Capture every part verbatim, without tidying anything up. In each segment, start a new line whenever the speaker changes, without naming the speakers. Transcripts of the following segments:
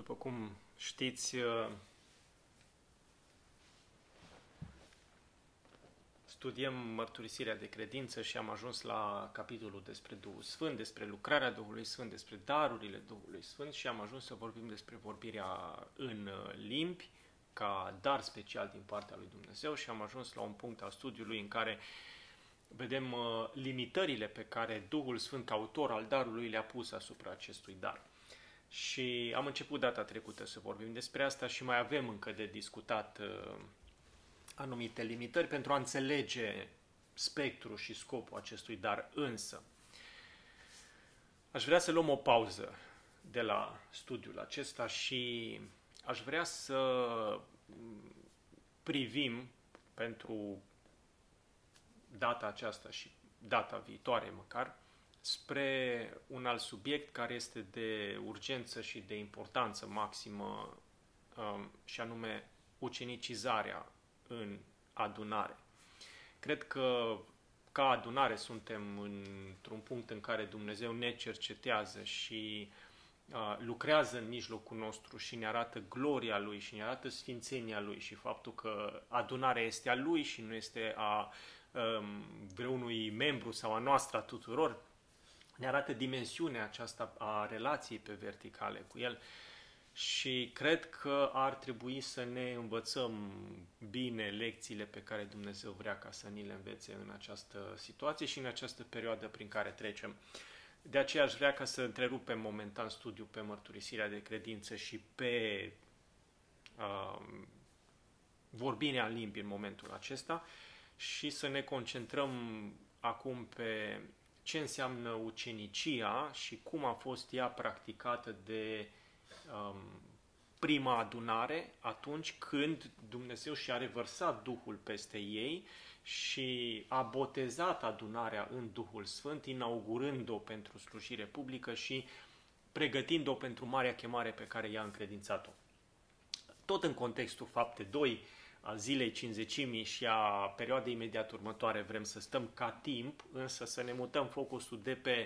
După cum știți, studiem mărturisirea de credință și am ajuns la capitolul despre Duhul Sfânt, despre lucrarea Duhului Sfânt, despre darurile Duhului Sfânt și am ajuns să vorbim despre vorbirea în limbi ca dar special din partea lui Dumnezeu și am ajuns la un punct al studiului în care vedem limitările pe care Duhul Sfânt, autor al darului, le-a pus asupra acestui dar. Și am început data trecută să vorbim despre asta și mai avem încă de discutat uh, anumite limitări pentru a înțelege spectrul și scopul acestui dar. Însă, aș vrea să luăm o pauză de la studiul acesta și aș vrea să privim pentru data aceasta și data viitoare măcar, spre un alt subiect care este de urgență și de importanță maximă, și anume ucenicizarea în adunare. Cred că ca adunare suntem într-un punct în care Dumnezeu ne cercetează și lucrează în mijlocul nostru și ne arată gloria Lui și ne arată sfințenia Lui și faptul că adunarea este a Lui și nu este a vreunui membru sau a noastră a tuturor. Ne arată dimensiunea aceasta a relației pe verticale cu El și cred că ar trebui să ne învățăm bine lecțiile pe care Dumnezeu vrea ca să ni le învețe în această situație și în această perioadă prin care trecem. De aceea aș vrea ca să întrerupem momentan studiul pe mărturisirea de credință și pe uh, vorbirea în limbi în momentul acesta și să ne concentrăm acum pe ce înseamnă ucenicia și cum a fost ea practicată de um, prima adunare atunci când Dumnezeu și-a revărsat Duhul peste ei și a botezat adunarea în Duhul Sfânt, inaugurând-o pentru slujire publică și pregătind-o pentru marea chemare pe care i-a încredințat-o. Tot în contextul Fapte doi, a zilei Cincizecimii și a perioadei imediat următoare vrem să stăm ca timp, însă să ne mutăm focusul de pe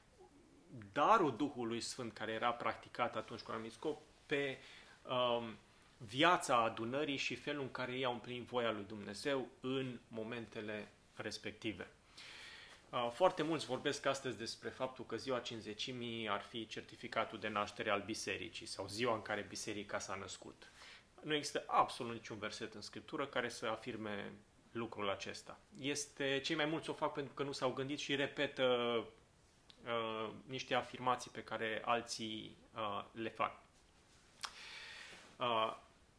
darul Duhului Sfânt care era practicat atunci cu un anumit scop, pe um, viața adunării și felul în care ei au împlinit voia lui Dumnezeu în momentele respective. Uh, foarte mulți vorbesc astăzi despre faptul că ziua Cincizecimii ar fi certificatul de naștere al bisericii sau ziua în care biserica s-a născut. Nu există absolut niciun verset în Scriptură care să afirme lucrul acesta. Este, cei mai mulți o fac pentru că nu s-au gândit și repetă uh, niște afirmații pe care alții uh, le fac. Uh,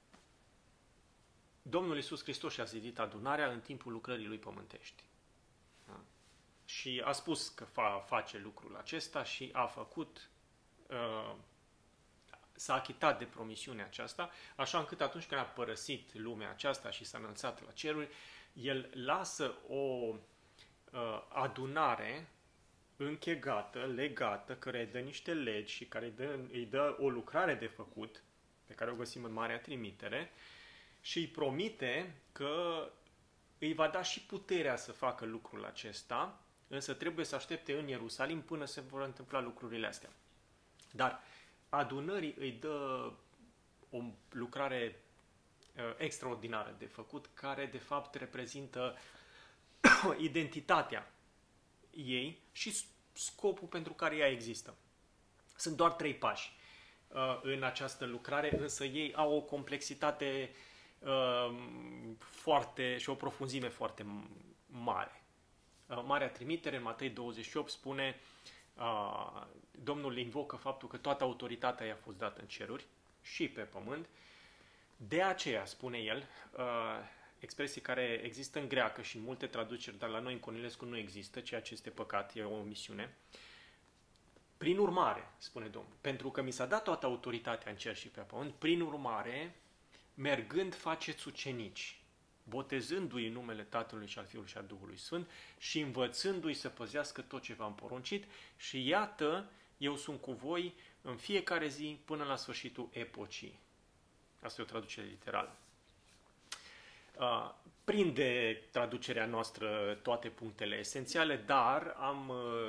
Domnul Iisus Hristos și-a zidit adunarea în timpul lucrării Lui pământești. Da? Și a spus că fa, face lucrul acesta și a făcut... Uh, s-a achitat de promisiunea aceasta, așa încât atunci când a părăsit lumea aceasta și s-a înălțat la ceruri, El lasă o uh, adunare închegată, legată, care îi dă niște legi și care îi dă, îi dă o lucrare de făcut, pe care o găsim în Marea Trimitere, și îi promite că îi va da și puterea să facă lucrul acesta, însă trebuie să aștepte în Ierusalim până se vor întâmpla lucrurile astea. Dar adunării îi dă o lucrare uh, extraordinară de făcut, care de fapt reprezintă identitatea ei și scopul pentru care ea există. Sunt doar trei pași uh, în această lucrare, însă ei au o complexitate uh, foarte și o profunzime foarte mare. Uh, Marea Trimitere, în Matei douăzeci și opt, spune Uh, Domnul invocă faptul că toată autoritatea i-a fost dată în ceruri și pe pământ. De aceea, spune el, uh, expresii care există în greacă și în multe traduceri, dar la noi în Cornilescu nu există, ceea ce este păcat, e o omisiune. Prin urmare, spune Domnul, pentru că mi s-a dat toată autoritatea în cer și pe pământ, prin urmare, mergând faceți ucenici, botezându-i în numele Tatălui și al Fiului și al Duhului Sfânt și învățându-i să păzească tot ce v-am poruncit și iată, eu sunt cu voi în fiecare zi până la sfârșitul epocii. Asta e o traducere literală. Uh, prinde traducerea noastră toate punctele esențiale, dar am uh,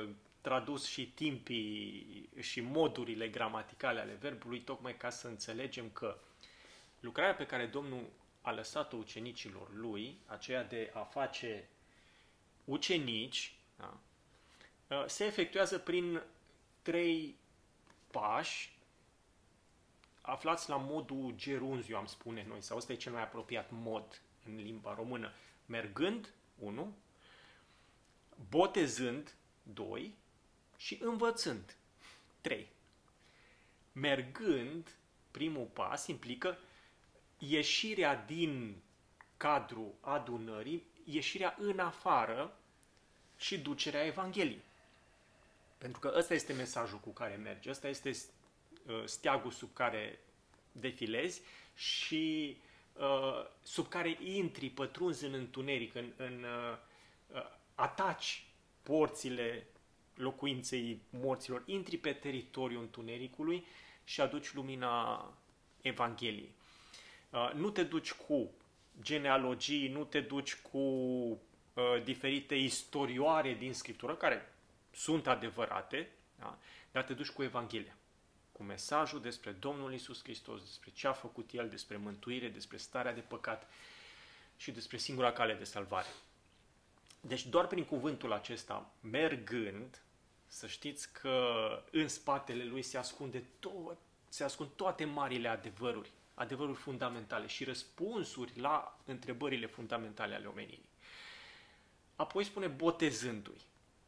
tradus și timpii și modurile gramaticale ale verbului, tocmai ca să înțelegem că lucrarea pe care Domnul a lăsat-o ucenicilor lui, aceea de a face ucenici, da, se efectuează prin trei pași aflați la modul gerunziu, am spune noi, sau ăsta e cel mai apropiat mod în limba română. Mergând, unu, botezând, doi, și învățând, trei. Mergând, primul pas, implică ieșirea din cadrul adunării, ieșirea în afară și ducerea Evangheliei. Pentru că ăsta este mesajul cu care mergi, ăsta este steagul sub care defilezi și uh, sub care intri, pătrunzi în întuneric, în, în uh, ataci porțile locuinței morților, intri pe teritoriul întunericului și aduci lumina Evangheliei. Uh, nu te duci cu genealogii, nu te duci cu uh, diferite istorioare din Scriptură, care sunt adevărate, da? Dar te duci cu Evanghelia, cu mesajul despre Domnul Iisus Hristos, despre ce a făcut El, despre mântuire, despre starea de păcat și despre singura cale de salvare. Deci doar prin cuvântul acesta, mergând, să știți că în spatele lui se ascunde tot, se ascund toate marile adevăruri, adevăruri fundamentale și răspunsuri la întrebările fundamentale ale omenirii. Apoi spune botezându-i.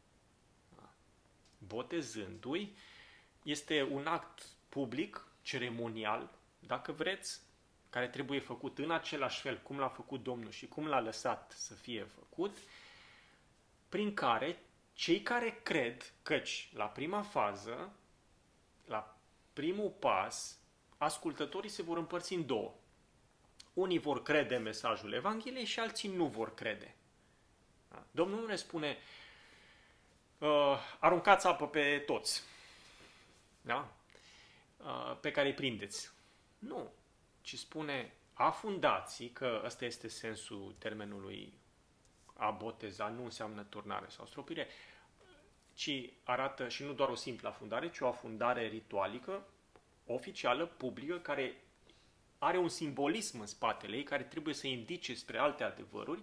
Botezându-i este un act public, ceremonial, dacă vreți, care trebuie făcut în același fel cum l-a făcut Domnul și cum l-a lăsat să fie făcut, prin care cei care cred, căci la prima fază, la primul pas, ascultătorii se vor împărți în două. Unii vor crede mesajul Evangheliei și alții nu vor crede. Da? Domnul nu ne spune uh, aruncați apă pe toți, da? uh, pe care îi prindeți. Nu, ci spune afundați, că ăsta este sensul termenului a boteza, nu înseamnă turnare sau stropire, ci arată și nu doar o simplă afundare, ci o afundare ritualică, oficială, publică, care are un simbolism în spatele ei, care trebuie să indice spre alte adevăruri.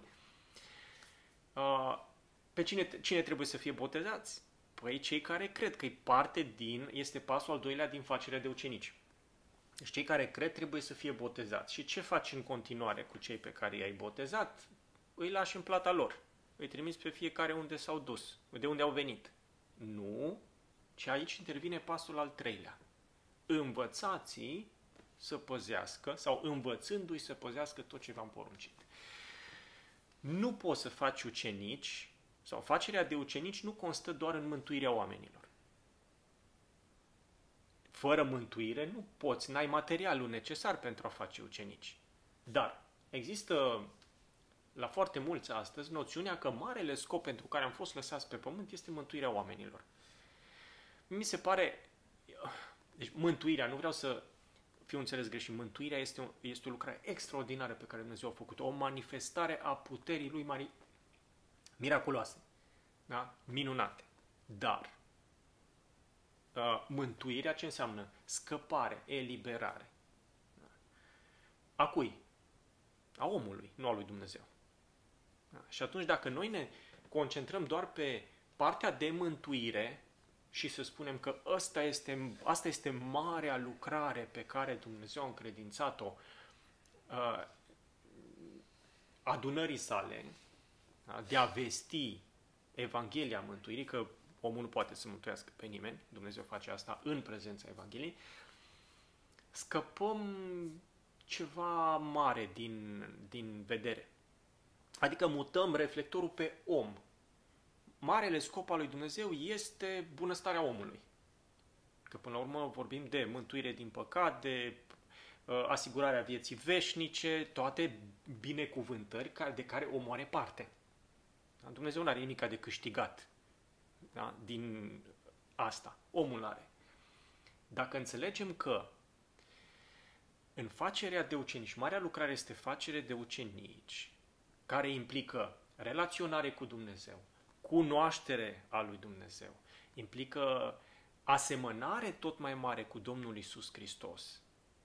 Pe cine, cine trebuie să fie botezați? Păi cei care cred că e parte din, este pasul al doilea din facerea de ucenici. Deci cei care cred trebuie să fie botezați. Și ce faci în continuare cu cei pe care i-ai botezat? Îi lași în plata lor. Îi trimiți pe fiecare unde s-au dus, de unde au venit. Nu, ci aici intervine pasul al treilea. Învățați-i să păzească, sau învățându-i să păzească tot ce v-am poruncit. Nu poți să faci ucenici, sau facerea de ucenici nu constă doar în mântuirea oamenilor. Fără mântuire nu poți, n-ai materialul necesar pentru a face ucenici. Dar există la foarte mulți astăzi noțiunea că marele scop pentru care am fost lăsați pe pământ este mântuirea oamenilor. Mi se pare, deci mântuirea, nu vreau să fiu înțeles greșit, mântuirea este o, este o lucrare extraordinară pe care Dumnezeu a făcut-o, o manifestare a puterii Lui mari, miraculoase, da? Minunate. Dar uh, mântuirea ce înseamnă? Scăpare, eliberare. A cui? A omului, nu a lui Dumnezeu. Da? Și atunci dacă noi ne concentrăm doar pe partea de mântuire și să spunem că asta este, asta este marea lucrare pe care Dumnezeu a încredințat-o uh, adunării sale, da? De a vesti Evanghelia mântuirii, că omul nu poate să mântuiască pe nimeni, Dumnezeu face asta în prezența Evangheliei, scăpăm ceva mare din, din vedere. Adică mutăm reflectorul pe om. Marele scop al lui Dumnezeu este bunăstarea omului. Că până la urmă vorbim de mântuire din păcat, de uh, asigurarea vieții veșnice, toate binecuvântări de care omul are parte. Da? Dumnezeu nu are nimic de câștigat, da? Din asta. Omul are. Dacă înțelegem că în facerea de ucenici, marea lucrare este facere de ucenici, care implică relaționare cu Dumnezeu, cunoaștere a lui Dumnezeu, implică asemănare tot mai mare cu Domnul Iisus Hristos.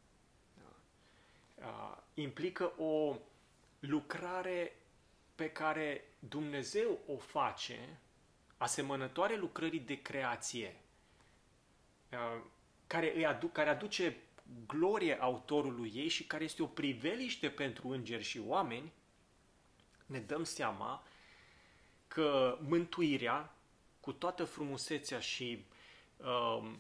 Da? Implică o lucrare pe care Dumnezeu o face, asemănătoare lucrării de creație, care, îi adu- care aduce glorie autorului ei și care este o priveliște pentru îngeri și oameni, ne dăm seama că mântuirea, cu toată frumusețea și uh,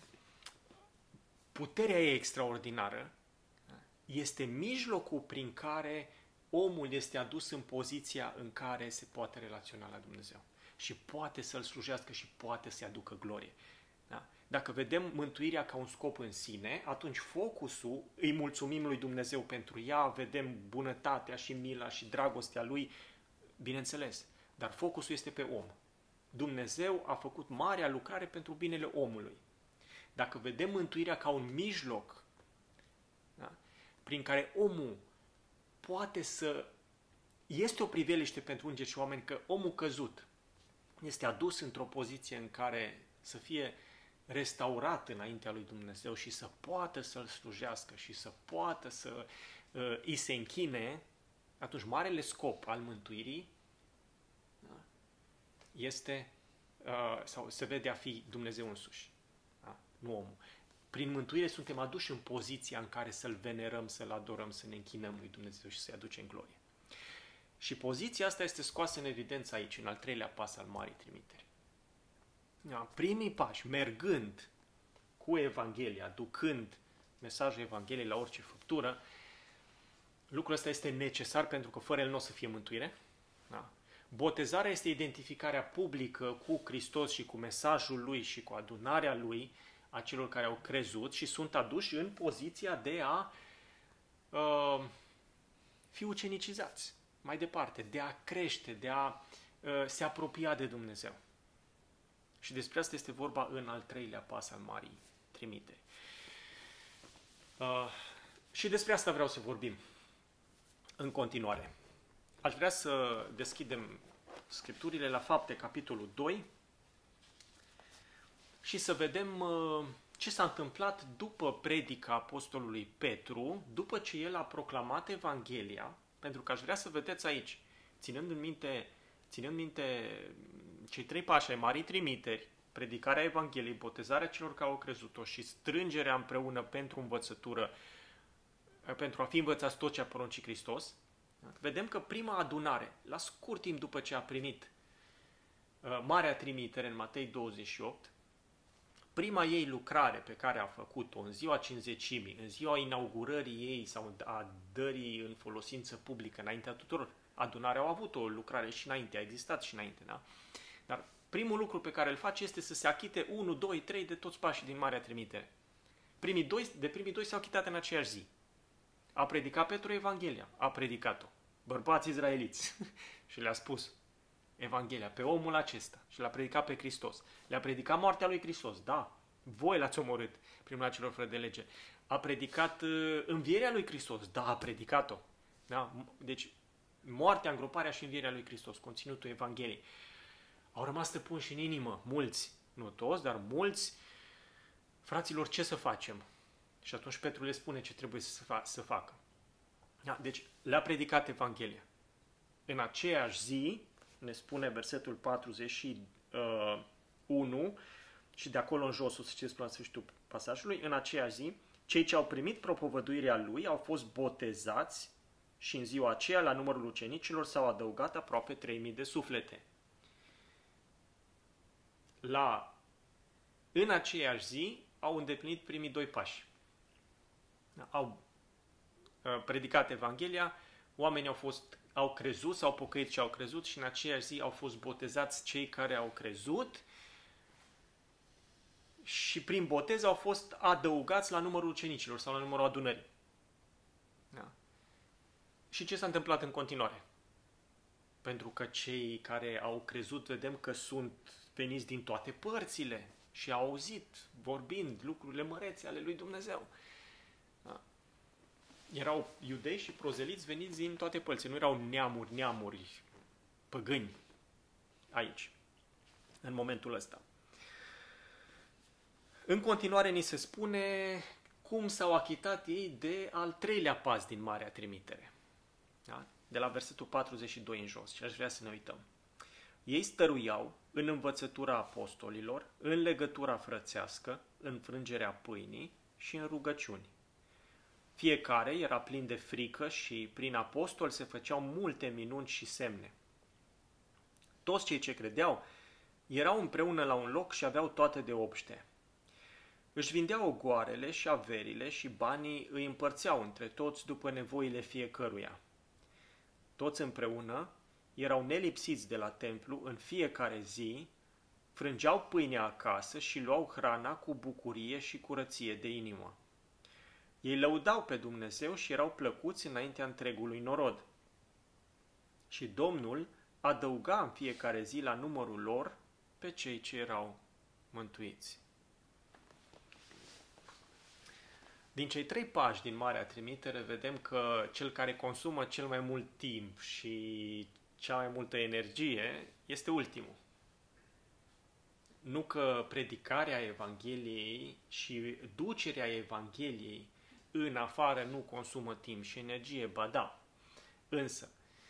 puterea ei extraordinară, este mijlocul prin care omul este adus în poziția în care se poate relaționa la Dumnezeu și poate să-L slujească și poate să-i aducă glorie. Da? Dacă vedem mântuirea ca un scop în sine, atunci focusul, îi mulțumim lui Dumnezeu pentru ea, vedem bunătatea și mila și dragostea lui, bineînțeles, dar focusul este pe om. Dumnezeu a făcut marea lucrare pentru binele omului. Dacă vedem mântuirea ca un mijloc, da, prin care omul poate să... Este o priveliște pentru îngeri și oameni că omul căzut este adus într-o poziție în care să fie restaurat înaintea lui Dumnezeu și să poată să-L slujească și să poată să uh, îi se închine, atunci marele scop al mântuirii, da, este uh, sau se vede a fi Dumnezeu însuși, da, nu omul. Prin mântuire suntem aduși în poziția în care să-L venerăm, să-L adorăm, să ne închinăm lui Dumnezeu și să-i aducem glorie. Și poziția asta este scoasă în evidență aici, în al treilea pas al Marii Trimiteri. Da, primii pași, mergând cu Evanghelia, ducând mesajul Evangheliei la orice făptură, lucrul ăsta este necesar pentru că fără el nu o să fie mântuire. Da. Botezarea este identificarea publică cu Hristos și cu mesajul Lui și cu adunarea Lui a celor care au crezut și sunt aduși în poziția de a uh, fi ucenicizați mai departe, de a crește, de a uh, se apropia de Dumnezeu. Și despre asta este vorba în al treilea pas al Marii Trimiteri. Uh, și despre asta vreau să vorbim în continuare. Aș vrea să deschidem Scripturile la Fapte, capitolul doi, și să vedem uh, ce s-a întâmplat după predica apostolului Petru, după ce el a proclamat Evanghelia, pentru că aș vrea să vedeți aici, ținând în minte, ținând minte cei trei pași ai Marii Trimiteri, predicarea Evangheliei, botezarea celor care au crezut-o și strângerea împreună pentru învățătură, pentru a fi învățați tot ce a poruncit Hristos, vedem că prima adunare, la scurt timp după ce a primit uh, Marea Trimitere în Matei douăzeci și opt, prima ei lucrare pe care a făcut-o în ziua Cincizecimii, în ziua inaugurării ei sau a dării în folosință publică înaintea tuturor, adunarea au avut o lucrare și înainte, a existat și înainte, da? Dar primul lucru pe care îl face este să se achite unu, doi, trei de toți pașii din Marea Trimitere. Primii doi, de primii doi s-au achitat în aceeași zi. A predicat Petru Evanghelia, a predicat-o. Bărbați izraeliți. Și le-a spus Evanghelia pe omul acesta și l-a predicat pe Hristos. Le-a predicat moartea lui Hristos, da, voi l-ați omorât prin mâna celor fără de lege. A predicat uh, învierea lui Hristos, da, a predicat-o. Da? Deci, moartea, îngroparea și învierea lui Hristos, conținutul Evangheliei. Au rămas stăpunși în inimă, mulți, nu toți, dar mulți, fraților, ce să facem? Și atunci Petru le spune ce trebuie să, fa- să facă. Da? Deci, le-a predicat Evanghelia. În aceeași zi, ne spune versetul patruzeci și unu și de acolo în jos o să citeți până la sfârșitul pasajului, în aceeași zi, cei ce au primit propovăduirea lui au fost botezați și în ziua aceea, la numărul ucenicilor, s-au adăugat aproape trei mii de suflete. La, în aceeași zi au îndeplinit primii doi pași. Au uh, predicat Evanghelia, oamenii au fost au crezut, s-au pocăit și au crezut și în aceeași zi au fost botezați cei care au crezut și prin botez au fost adăugați la numărul ucenicilor sau la numărul adunării. Da. Și ce s-a întâmplat în continuare? Pentru că cei care au crezut vedem că sunt veniți din toate părțile și au auzit, vorbind, lucrurile mărețe ale lui Dumnezeu. Da. Erau iudei și prozeliți veniți din toate părțile, nu erau neamuri, neamuri păgâni aici, în momentul ăsta. În continuare ni se spune cum s-au achitat ei de al treilea pas din Marea Trimitere. Da? De la versetul patruzeci și doi în jos. Și aș vrea să ne uităm. Ei stăruiau în învățătura apostolilor, în legătura frățească, în frângerea pâinii și în rugăciuni. Fiecare era plin de frică și prin apostol se făceau multe minuni și semne. Toți cei ce credeau erau împreună la un loc și aveau toate de obște. Își vindeau ogoarele și averile și banii îi împărțeau între toți după nevoile fiecăruia. Toți împreună erau nelipsiți de la templu în fiecare zi, frângeau pâinea acasă și luau hrana cu bucurie și curăție de inimă. Ei lăudau pe Dumnezeu și erau plăcuți înaintea întregului norod. Și Domnul adăuga în fiecare zi la numărul lor pe cei ce erau mântuiți. Din cei trei pași din Marea Trimitere vedem că cel care consumă cel mai mult timp și cea mai multă energie este ultimul. Nu că predicarea Evangheliei și ducerea Evangheliei în afară nu consumă timp și energie, ba da. Însă,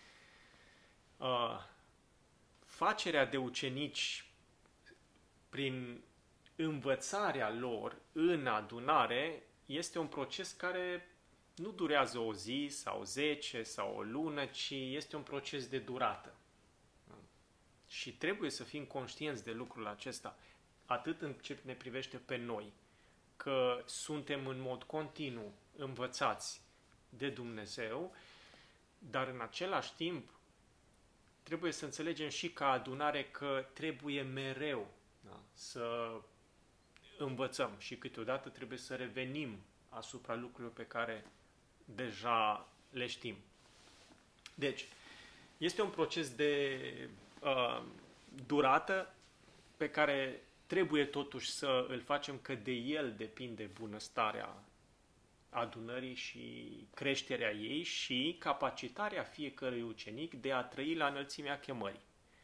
uh, facerea de ucenici prin învățarea lor în adunare este un proces care nu durează o zi sau zece sau o lună, ci este un proces de durată. Și trebuie să fim conștienți de lucrul acesta, atât în ce ne privește pe noi, că suntem în mod continuu învățați de Dumnezeu, dar în același timp trebuie să înțelegem și ca adunare că trebuie mereu, da, să învățăm și câteodată trebuie să revenim asupra lucrurilor pe care deja le știm. Deci, este un proces de uh, durată pe care trebuie totuși să îl facem, că de el depinde bunăstarea adunării și creșterea ei și capacitarea fiecărui ucenic de a trăi la înălțimea chemării.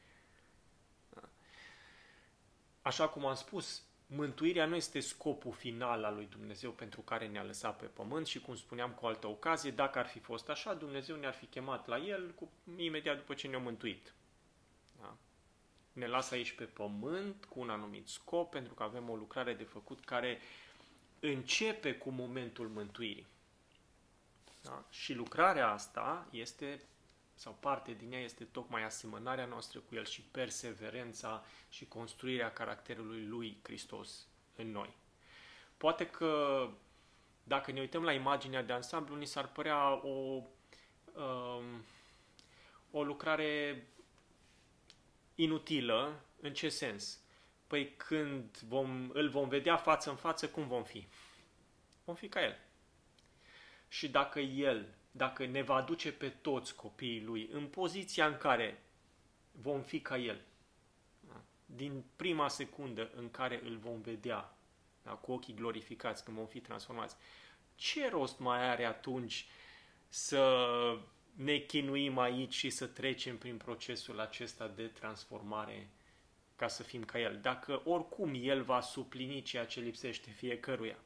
Așa cum am spus, mântuirea nu este scopul final al lui Dumnezeu pentru care ne-a lăsat pe pământ și, cum spuneam cu altă ocazie, dacă ar fi fost așa, Dumnezeu ne-ar fi chemat la El cu, imediat după ce ne-a mântuit. Da? Ne lasă aici pe pământ cu un anumit scop, pentru că avem o lucrare de făcut care începe cu momentul mântuirii. Da? Și lucrarea asta este, sau parte din ea este tocmai asemănarea noastră cu El și perseverența și construirea caracterului lui Hristos în noi. Poate că dacă ne uităm la imaginea de ansamblu, ni s-ar părea o, um, o lucrare inutilă. În ce sens? Păi când vom, îl vom vedea față în față, cum vom fi? Vom fi ca El. Și dacă El, dacă ne va aduce pe toți copiii Lui în poziția în care vom fi ca El, da? Din prima secundă în care îl vom vedea, da? Cu ochii glorificați, când vom fi transformați, ce rost mai are atunci să ne chinuim aici și să trecem prin procesul acesta de transformare ca să fim ca El, dacă oricum El va suplini ceea ce lipsește fiecăruia?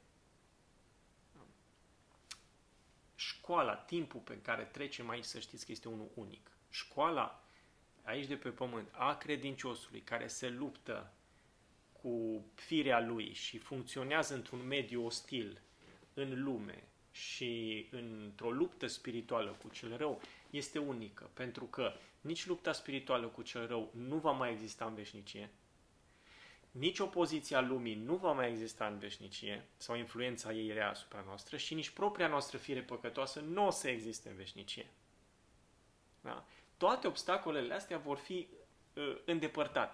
Școala, timpul pe care trecem aici, să știți că este unul unic. Școala aici de pe pământ a credinciosului care se luptă cu firea lui și funcționează într-un mediu ostil în lume și într-o luptă spirituală cu cel rău, este unică, pentru că nici lupta spirituală cu cel rău nu va mai exista în veșnicie, nici opoziția lumii nu va mai exista în veșnicie, sau influența ei rea asupra noastră, și nici propria noastră fire păcătoasă nu o să existe în veșnicie. Da? Toate obstacolele astea vor fi uh, îndepărtate.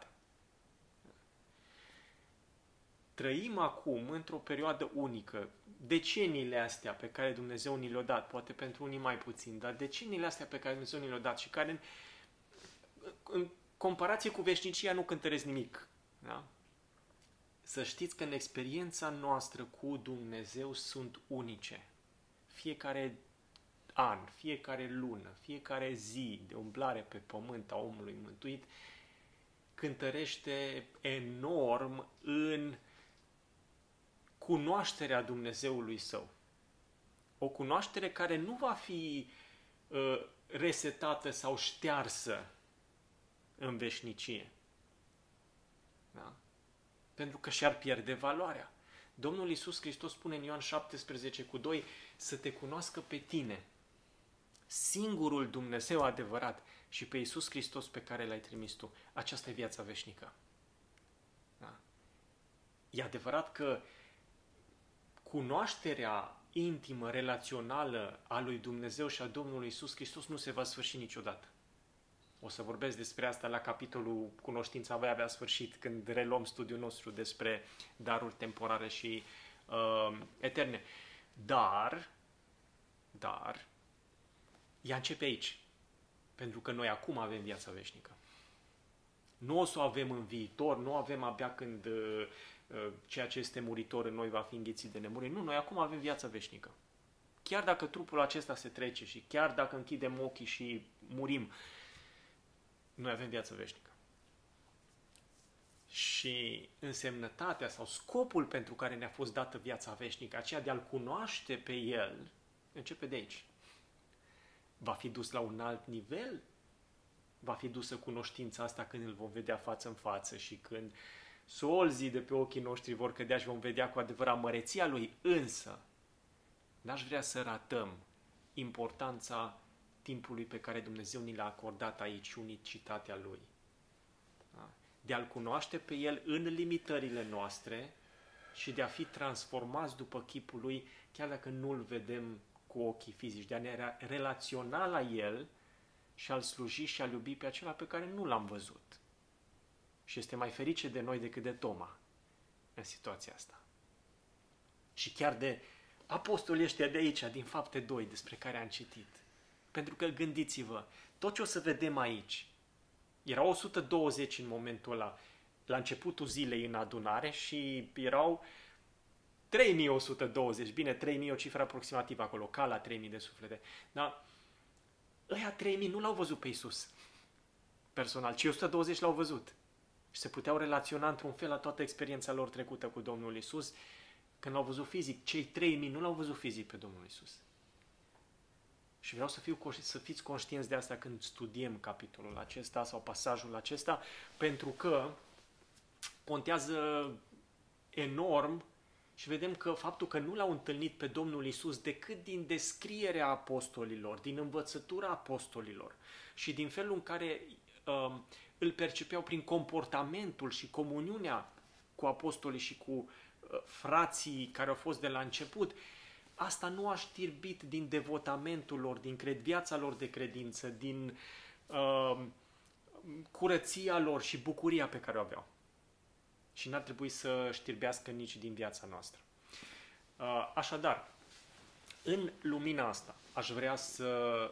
Trăim acum într-o perioadă unică. Deceniile astea pe care Dumnezeu ni le-a dat, poate pentru unii mai puțin, dar deceniile astea pe care Dumnezeu ni le-a dat și care în, în comparație cu veșnicia nu cântăresc nimic. Da? Să știți că în experiența noastră cu Dumnezeu sunt unice. Fiecare an, fiecare lună, fiecare zi de umblare pe pământ a omului mântuit cântărește enorm în cunoașterea Dumnezeului său. O cunoaștere care nu va fi uh, resetată sau ștearsă în veșnicie. Da? Pentru că și-ar pierde valoarea. Domnul Iisus Hristos spune în Ioan șaptesprezece cu doi să te cunoască pe tine, singurul Dumnezeu adevărat, și pe Iisus Hristos pe care l-ai trimis tu. Aceasta e viața veșnică. Da? E adevărat că cunoașterea intimă, relațională a lui Dumnezeu și a Domnului Iisus Hristos nu se va sfârși niciodată. O să vorbesc despre asta la capitolul Cunoștința va avea sfârșit, când reluăm studiul nostru despre daruri temporare și uh, eterne. Dar, dar, ea începe aici. Pentru că noi acum avem viața veșnică. Nu o să o avem în viitor, nu o avem abia când uh, uh, ceea ce este muritor în noi va fi înghițit de nemurire. Nu, noi acum avem viața veșnică. Chiar dacă trupul acesta se trece și chiar dacă închidem ochii și murim, noi avem viață veșnică. Și însemnătatea sau scopul pentru care ne-a fost dată viața veșnică, aceea de a-L cunoaște pe El, începe de aici. Va fi dus la un alt nivel? Va fi dusă cunoștința asta când îl vom vedea față în față și când solzii de pe ochii noștri vor cădea și vom vedea cu adevărat măreția Lui. Însă, n-aș vrea să ratăm importanța timpului pe care Dumnezeu ni l-a acordat aici, unicitatea Lui. Da? De a-L cunoaște pe El în limitările noastre și de a fi transformați după chipul Lui, chiar dacă nu-L vedem cu ochii fizici, de a ne relaționa la El și a-L sluji și a-L iubi pe acela pe care nu L-am văzut. Și este mai ferice de noi decât de Toma în situația asta. Și chiar de apostolii ăștia de aici, din Fapte doi, despre care am citit. Pentru că gândiți-vă, tot ce o să vedem aici, erau o sută douăzeci în momentul ăla, la începutul zilei în adunare și erau trei mii o sută douăzeci, bine, trei mii o cifră aproximativă acolo, ca la trei mii de suflete. Dar ăia trei mii nu l-au văzut pe Iisus personal, ci o sută douăzeci l-au văzut. Și se puteau relaționa într-un fel la toată experiența lor trecută cu Domnul Iisus când l-au văzut fizic. Cei trei mii nu l-au văzut fizic pe Domnul Iisus. Și vreau să, fiu, să fiți conștienți de asta când studiem capitolul acesta sau pasajul acesta, pentru că contează enorm și vedem că faptul că nu l-au întâlnit pe Domnul Iisus decât din descrierea apostolilor, din învățătura apostolilor și din felul în care uh, îl percepeau prin comportamentul și comuniunea cu apostolii și cu uh, frații care au fost de la început, asta nu a știrbit din devotamentul lor, din cred, viața lor de credință, din uh, curăția lor și bucuria pe care o aveau. Și n-ar trebui să știrbească nici din viața noastră. Uh, așadar, în lumina asta, aș vrea să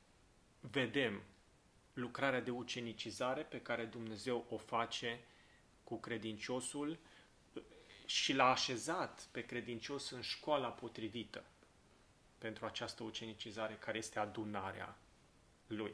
vedem lucrarea de ucenicizare pe care Dumnezeu o face cu credinciosul și l-a așezat pe credincios în școala potrivită pentru această ucenicizare, care este adunarea lui.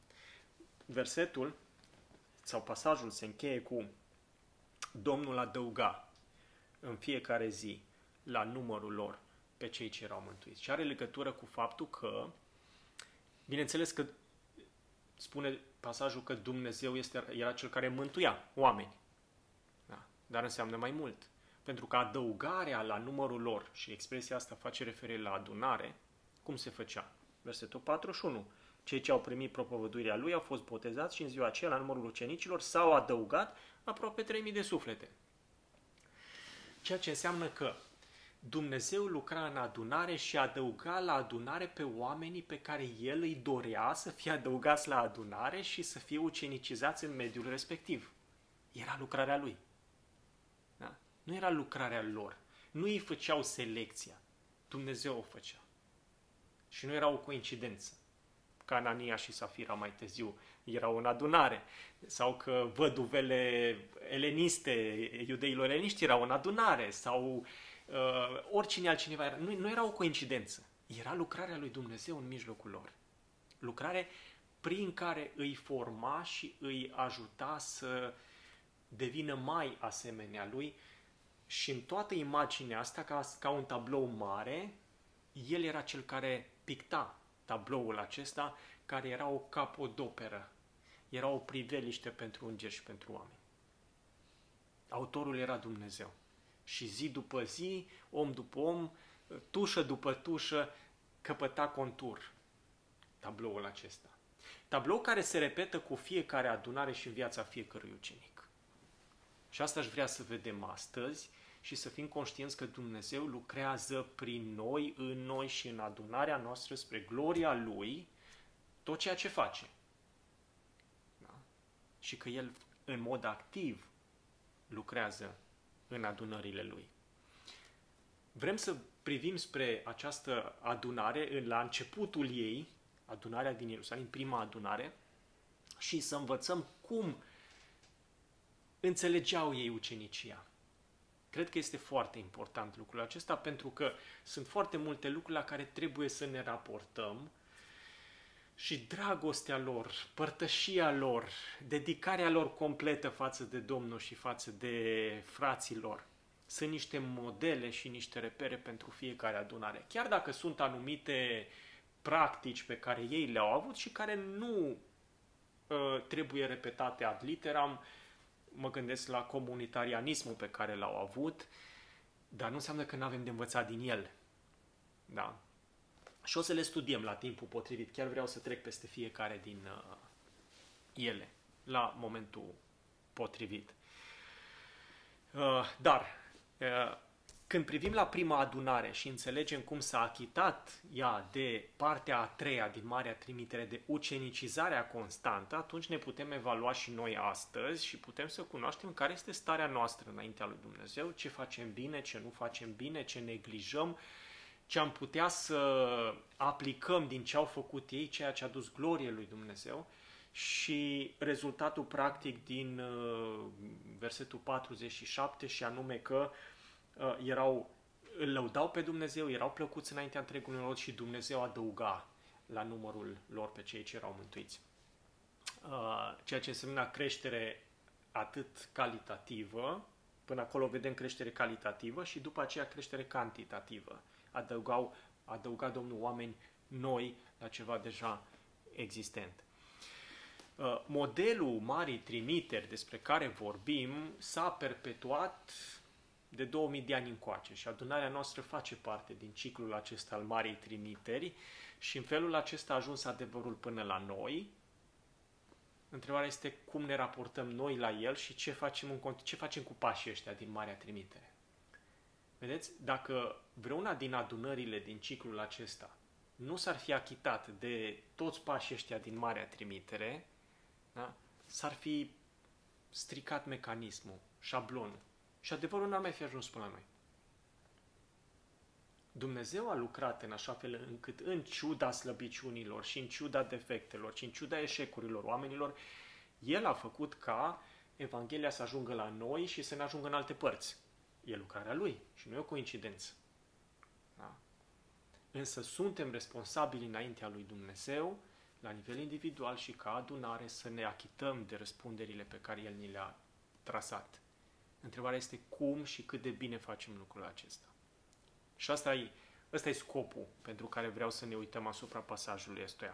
Versetul sau pasajul se încheie cu: Domnul adăuga în fiecare zi la numărul lor pe cei ce erau mântuiți. Și are legătură cu faptul că, bineînțeles că spune pasajul că Dumnezeu este, era cel care mântuia oameni. Da? Dar înseamnă mai mult. Pentru că adăugarea la numărul lor, și expresia asta face referire la adunare, cum se făcea? Versetul patruzeci și unu. Cei ce au primit propovăduirea lui au fost botezați și în ziua aceea, la numărul ucenicilor, s-au adăugat aproape trei mii de suflete. Ceea ce înseamnă că Dumnezeu lucra în adunare și adăuga la adunare pe oamenii pe care El îi dorea să fie adăugați la adunare și să fie ucenicizați în mediul respectiv. Era lucrarea Lui. Da? Nu era lucrarea lor. Nu îi făceau selecția. Dumnezeu o făcea. Și nu era o coincidență că Anania și Safira mai târziu erau în adunare, sau că văduvele eleniste, iudeilor eleniști erau în adunare, sau uh, oricine altcineva era. Nu, nu era o coincidență. Era lucrarea lui Dumnezeu în mijlocul lor. Lucrare prin care îi forma și îi ajuta să devină mai asemenea lui Și în toată imaginea asta, ca, ca un tablou mare, el era cel care picta tabloul acesta, care era o capodoperă. Era o priveliște pentru îngeri și pentru oameni. Autorul era Dumnezeu. Și zi după zi, om după om, tușă după tușă, căpăta contur tabloul acesta. Tablou care se repetă cu fiecare adunare și în viața fiecărui ucenic. Și asta aș vrea să vedem astăzi și să fim conștienți că Dumnezeu lucrează prin noi, în noi și în adunarea noastră spre gloria Lui tot ceea ce face. Da? Și că El în mod activ lucrează în adunările Lui. Vrem să privim spre această adunare la începutul ei, adunarea din Ierusalim, prima adunare, și să învățăm cum înțelegeau ei ucenicia. Cred că este foarte important lucrul acesta, pentru că sunt foarte multe lucruri la care trebuie să ne raportăm și dragostea lor, părtășia lor, dedicarea lor completă față de Domnul și față de frații lor sunt niște modele și niște repere pentru fiecare adunare. Chiar dacă sunt anumite practici pe care ei le-au avut și care nu uh, trebuie repetate ad literam, mă gândesc la comunitarianismul pe care l-au avut, dar nu înseamnă că nu avem de învățat din el. Da? Și o să le studiem la timpul potrivit. Chiar vreau să trec peste fiecare din uh, ele la momentul potrivit. Uh, dar, uh, când privim la prima adunare și înțelegem cum s-a achitat ea de partea a treia din Marea Trimitere, de ucenicizarea constantă, atunci ne putem evalua și noi astăzi și putem să cunoaștem care este starea noastră înaintea lui Dumnezeu, ce facem bine, ce nu facem bine, ce neglijăm, ce am putea să aplicăm din ce au făcut ei, ceea ce a dus glorie lui Dumnezeu. Și rezultatul practic din uh, versetul patruzeci și șapte, și anume că uh, erau, îl lăudau pe Dumnezeu, erau plăcuți înaintea întregului lor și Dumnezeu adăuga la numărul lor pe cei ce erau mântuiți. Uh, ceea ce înseamnă creștere atât calitativă, până acolo vedem creștere calitativă și după aceea creștere cantitativă. Adăugau, adăuga Domnul oameni noi la ceva deja existent. Modelul Marii Trimiteri despre care vorbim s-a perpetuat de două mii de ani încoace și adunarea noastră face parte din ciclul acesta al Marii Trimiteri și în felul acesta a ajuns adevărul până la noi. Întrebarea este cum ne raportăm noi la el și ce facem, în, ce facem cu pașii ăștia din Marea Trimitere. Vedeți, dacă vreuna din adunările din ciclul acesta nu s-ar fi achitat de toți pașii ăștia din Marea Trimitere, da? S-ar fi stricat mecanismul, șablonul și adevărul n-ar mai fi ajuns până la noi. Dumnezeu a lucrat în așa fel încât în ciuda slăbiciunilor și în ciuda defectelor și în ciuda eșecurilor oamenilor, El a făcut ca Evanghelia să ajungă la noi și să ne ajungă în alte părți. E lucrarea Lui și nu e o coincidență. Da? Însă suntem responsabili înaintea lui Dumnezeu la nivel individual și ca adunare să ne achităm de răspunderile pe care El ni le-a trasat. Întrebarea este cum și cât de bine facem lucrul acesta. Și asta e, ăsta e scopul pentru care vreau să ne uităm asupra pasajului ăstuia.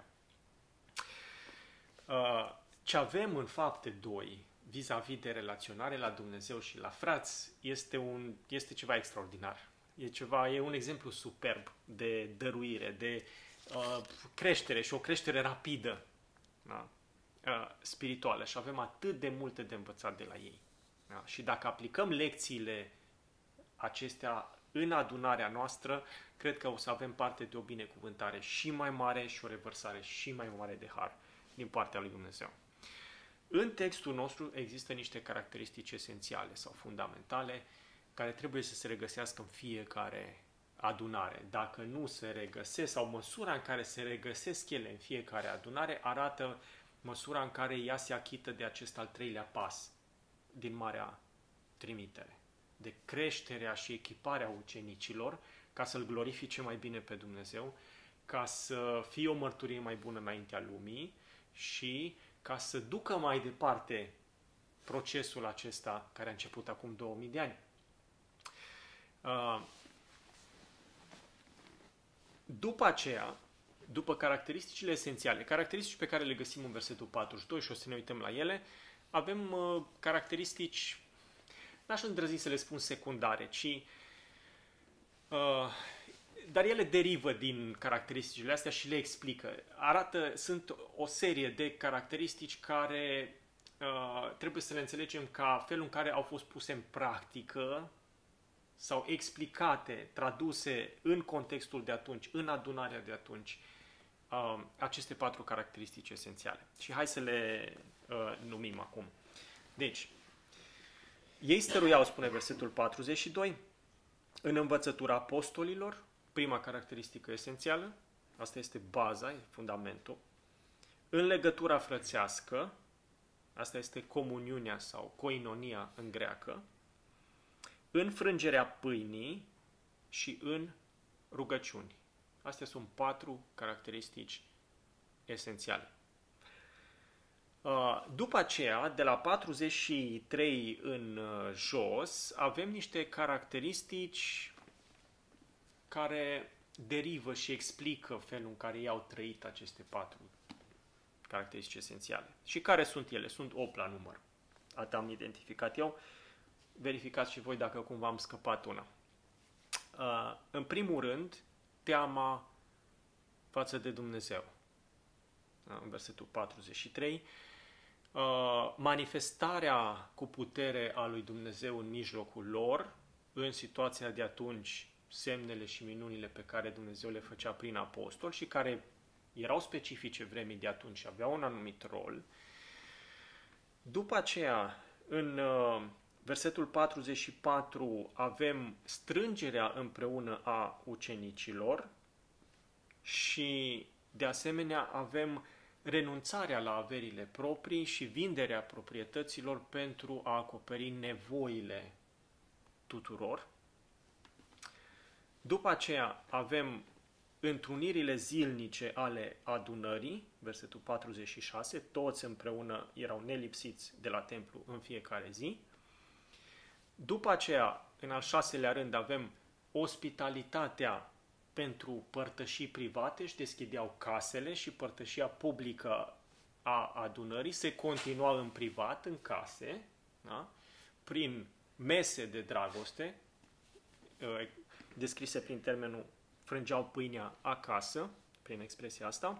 Ce avem în Fapte doi vis-a-vis de relaționare la Dumnezeu și la frați este, un, este ceva extraordinar. E, ceva, e un exemplu superb de dăruire, de uh, creștere și o creștere rapidă, da? uh, spirituală și avem atât de multe de învățat de la ei. Da? Și dacă aplicăm lecțiile acestea în adunarea noastră, cred că o să avem parte de o binecuvântare și mai mare și o revărsare și mai mare de har din partea lui Dumnezeu. În textul nostru există niște caracteristici esențiale sau fundamentale care trebuie să se regăsească în fiecare adunare. Dacă nu se regăsesc sau măsura în care se regăsesc ele în fiecare adunare arată măsura în care ea se achită de acest al treilea pas din Marea Trimitere, de creșterea și echiparea ucenicilor ca să-L glorifice mai bine pe Dumnezeu, ca să fie o mărturie mai bună înaintea lumii și ca să ducă mai departe procesul acesta care a început acum două mii de ani. Uh, după aceea, după caracteristicile esențiale, caracteristici pe care le găsim în versetul patruzeci și doi și o să ne uităm la ele, avem uh, caracteristici, n-aș îndrăzni să le spun secundare, ci uh, dar ele derivă din caracteristicile astea și le explică. Arată, sunt o serie de caracteristici care uh, trebuie să le înțelegem ca felul în care au fost puse în practică sau explicate, traduse în contextul de atunci, în adunarea de atunci, uh, aceste patru caracteristici esențiale. Și hai să le uh, numim acum. Deci, ei stăruiau, spune versetul patruzeci și doi, în învățătura apostolilor, prima caracteristică esențială, asta este baza, e fundamentul, în legătura frățească, asta este comuniunea sau koinonia în greacă, în frângerea pâinii și în rugăciuni. Astea sunt patru caracteristici esențiale. După aceea, de la patruzeci și trei în jos, avem niște caracteristici care derivă și explică felul în care ei au trăit aceste patru caracteristici esențiale. Și care sunt ele? Sunt opt la număr. Atât am identificat eu. Verificați și voi dacă cumva am scăpat una. Uh, în primul rând, teama față de Dumnezeu. Uh, în versetul patruzeci și trei. Uh, manifestarea cu putere a lui Dumnezeu în mijlocul lor, în situația de atunci, semnele și minunile pe care Dumnezeu le făcea prin apostol și care erau specifice vremii de atunci și aveau un anumit rol. După aceea, în uh, versetul patruzeci și patru, avem strângerea împreună a ucenicilor și, de asemenea, avem renunțarea la averile proprii și vinderea proprietăților pentru a acoperi nevoile tuturor. După aceea avem întrunirile zilnice ale adunării, versetul patruzeci și șase, toți împreună erau nelipsiți de la templu în fiecare zi. După aceea, în al șaselea rând, avem ospitalitatea pentru părtășii private, își deschideau casele și părtășia publică a adunării se continua în privat, în case, da? Prin mese de dragoste, descrise prin termenul frângeau pâinea acasă, prin expresia asta,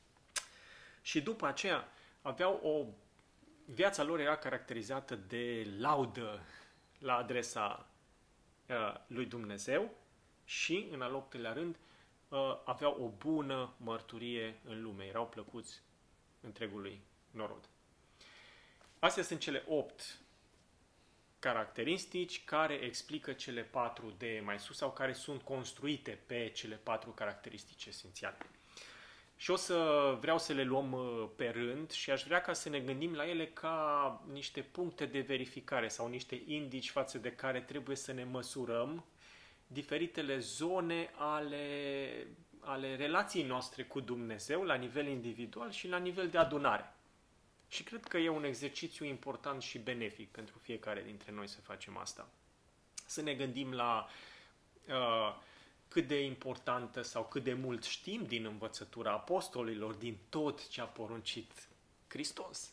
și după aceea aveau o... viața lor era caracterizată de laudă la adresa uh, lui Dumnezeu și, în al optelea rând, uh, aveau o bună mărturie în lume, erau plăcuți întregului norod. Astea sunt cele opt caracteristici care explică cele patru de mai sus sau care sunt construite pe cele patru caracteristici esențiale. Și o să vreau să le luăm pe rând și aș vrea ca să ne gândim la ele ca niște puncte de verificare sau niște indici față de care trebuie să ne măsurăm diferitele zone ale, ale relației noastre cu Dumnezeu la nivel individual și la nivel de adunare. Și cred că e un exercițiu important și benefic pentru fiecare dintre noi să facem asta. Să ne gândim la uh, cât de importantă sau cât de mult știm din învățătura apostolilor, din tot ce a poruncit Hristos.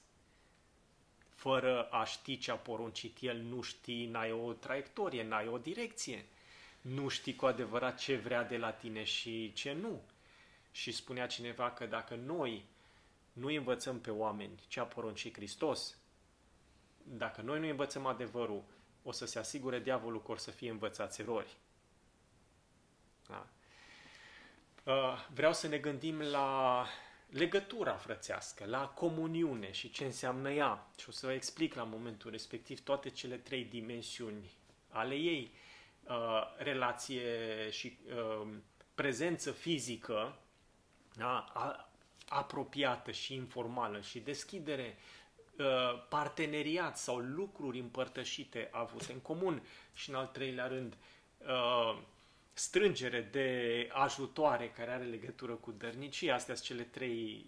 Fără a ști ce a poruncit El, nu știi, n-ai o traiectorie, n-ai o direcție. Nu știi cu adevărat ce vrea de la tine și ce nu. Și spunea cineva că dacă noi nu învățăm pe oameni ce a poruncit Hristos, dacă noi nu învățăm adevărul, o să se asigure diavolul că or să fie învățați erori. Da? Vreau să ne gândim la legătura frățească, la comuniune și ce înseamnă ea. Și o să vă explic la momentul respectiv toate cele trei dimensiuni ale ei. Relație și prezență fizică, da? Apropiată și informală și deschidere, parteneriat sau lucruri împărtășite avute în comun și, în al treilea rând, strângere de ajutoare care are legătură cu dărnicia. Astea sunt cele trei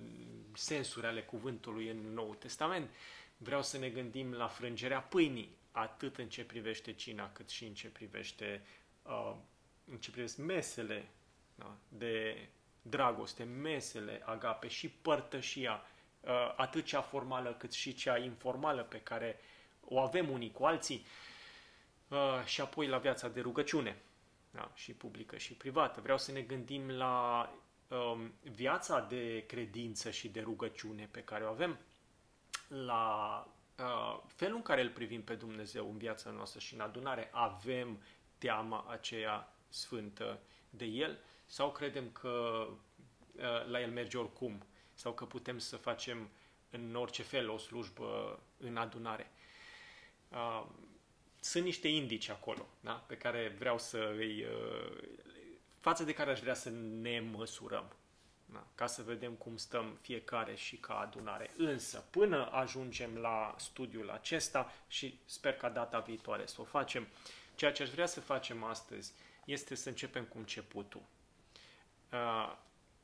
sensuri ale cuvântului în Noul Testament. Vreau să ne gândim la frângerea pâinii, atât în ce privește cina, cât și în ce privește uh, în ce privește mesele, da, de dragoste, mesele agape și părtășia, uh, atât cea formală cât și cea informală pe care o avem unii cu alții, uh, și apoi la viața de rugăciune, da, și publică și privată. Vreau să ne gândim la um, viața de credință și de rugăciune pe care o avem, la uh, felul în care îl privim pe Dumnezeu în viața noastră și în adunare. Avem teama aceea sfântă de El sau credem că uh, la El merge oricum sau că putem să facem în orice fel o slujbă în adunare? Uh, sunt niște indici acolo, da? Pe care vreau să îi... Uh, față de care aș vrea să ne măsurăm. Da, ca să vedem cum stăm fiecare și ca adunare. Însă, până ajungem la studiul acesta și sper ca data viitoare să o facem, ceea ce aș vrea să facem astăzi este să începem cu începutul. Uh,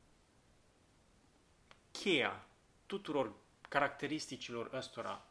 cheia tuturor caracteristicilor ăstora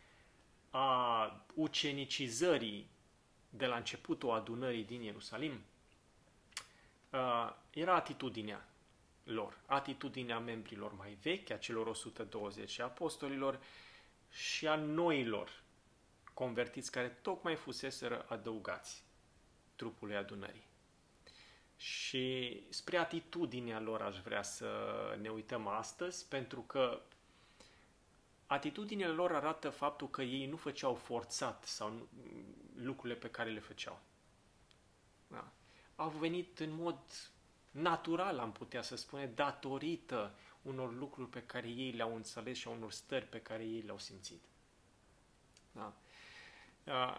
a ucenicizării de la începutul adunării din Ierusalim uh, era atitudinea lor, atitudinea membrilor mai vechi, a celor o sută douăzeci apostolilor și a noilor convertiți care tocmai fuseseră adăugați trupului adunării. Și spre atitudinea lor aș vrea să ne uităm astăzi, pentru că atitudinile lor arată faptul că ei nu făceau forțat sau lucrurile pe care le făceau. Da. Au venit în mod natural, am putea să spune, datorită unor lucruri pe care ei le-au înțeles și a unor stări pe care ei le-au simțit. Da. Uh,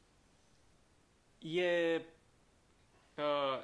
e... Uh,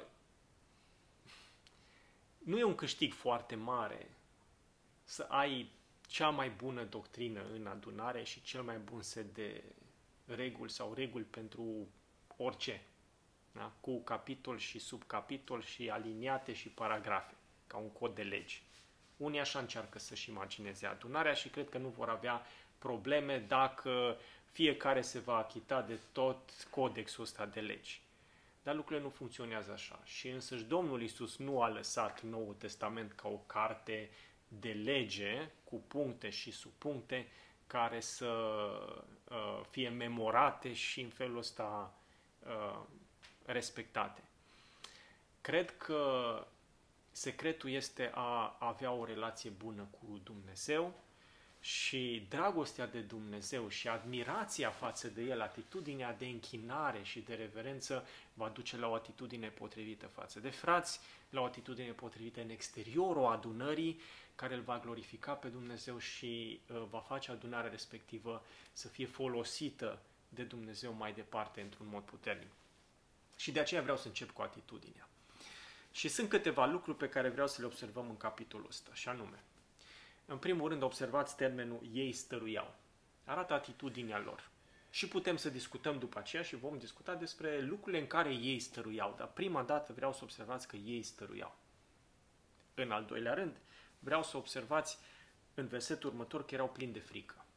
nu e un câștig foarte mare să ai cea mai bună doctrină în adunare și cel mai bun set de reguli sau reguli pentru orice. Da? Cu capitol și subcapitol și aliniate și paragrafe, ca un cod de legi. Unii așa încearcă să-și imagineze adunarea și cred că nu vor avea probleme dacă fiecare se va achita de tot codexul ăsta de legi. Dar lucrurile nu funcționează așa. Și însăși Domnul Iisus nu a lăsat Noul Testament ca o carte de lege cu puncte și subpuncte care să uh, fie memorate și în felul ăsta uh, respectate. Cred că secretul este a avea o relație bună cu Dumnezeu și dragostea de Dumnezeu și admirația față de El, atitudinea de închinare și de reverență va duce la o atitudine potrivită față de frați, la o atitudine potrivită în exteriorul adunării, care îl va glorifica pe Dumnezeu și uh, va face adunarea respectivă să fie folosită de Dumnezeu mai departe într-un mod puternic. Și de aceea vreau să încep cu atitudinea. Și sunt câteva lucruri pe care vreau să le observăm în capitolul ăsta, și anume, în primul rând, observați termenul ei stăruiau. Arată atitudinea lor. Și putem să discutăm după aceea și vom discuta despre lucrurile în care ei stăruiau. Dar prima dată vreau să observați că ei stăruiau. În al doilea rând, vreau să observați în versetul următor că erau plini de frică.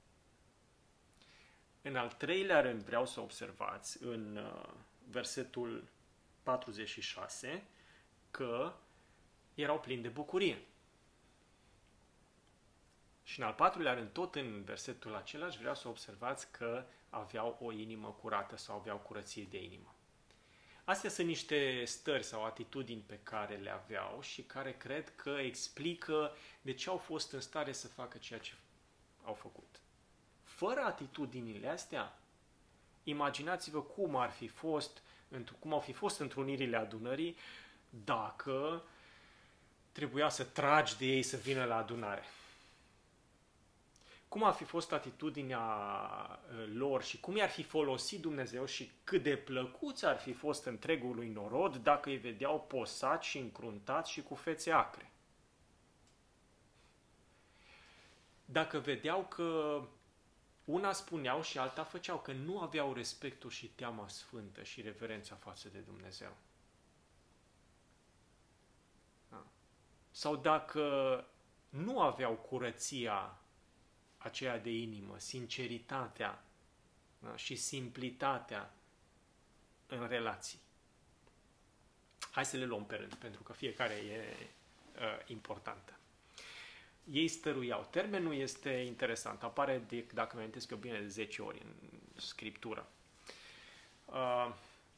În al treilea rând, vreau să observați în uh, versetul patruzeci și șase că erau plini de bucurie. Și în al patrulea rând, tot în versetul același, vreau să observați că aveau o inimă curată sau aveau curăție de inimă. Astea sunt niște stări sau atitudini pe care le aveau și care cred că explică de ce au fost în stare să facă ceea ce au făcut. Fără atitudinile astea, imaginați-vă cum ar fi fost, cum au fi fost întrunirile adunării dacă trebuia să tragi de ei să vină la adunare. Cum ar fi fost atitudinea lor și cum i-ar fi folosit Dumnezeu și cât de plăcuți ar fi fost întregului norod dacă îi vedeau posați și încruntați și cu fețe acre. Dacă vedeau că una spuneau și alta făceau, că nu aveau respectul și teama sfântă și reverența față de Dumnezeu. Da. Sau dacă nu aveau curăția aceea de inimă, sinceritatea, da? Și simplitatea în relații. Hai să le luăm pe rând, pentru că fiecare e uh, importantă. Ei stăruiau. Termenul este interesant. Apare, de, dacă mi amintesc eu bine, de zece ori în Scriptură. Uh,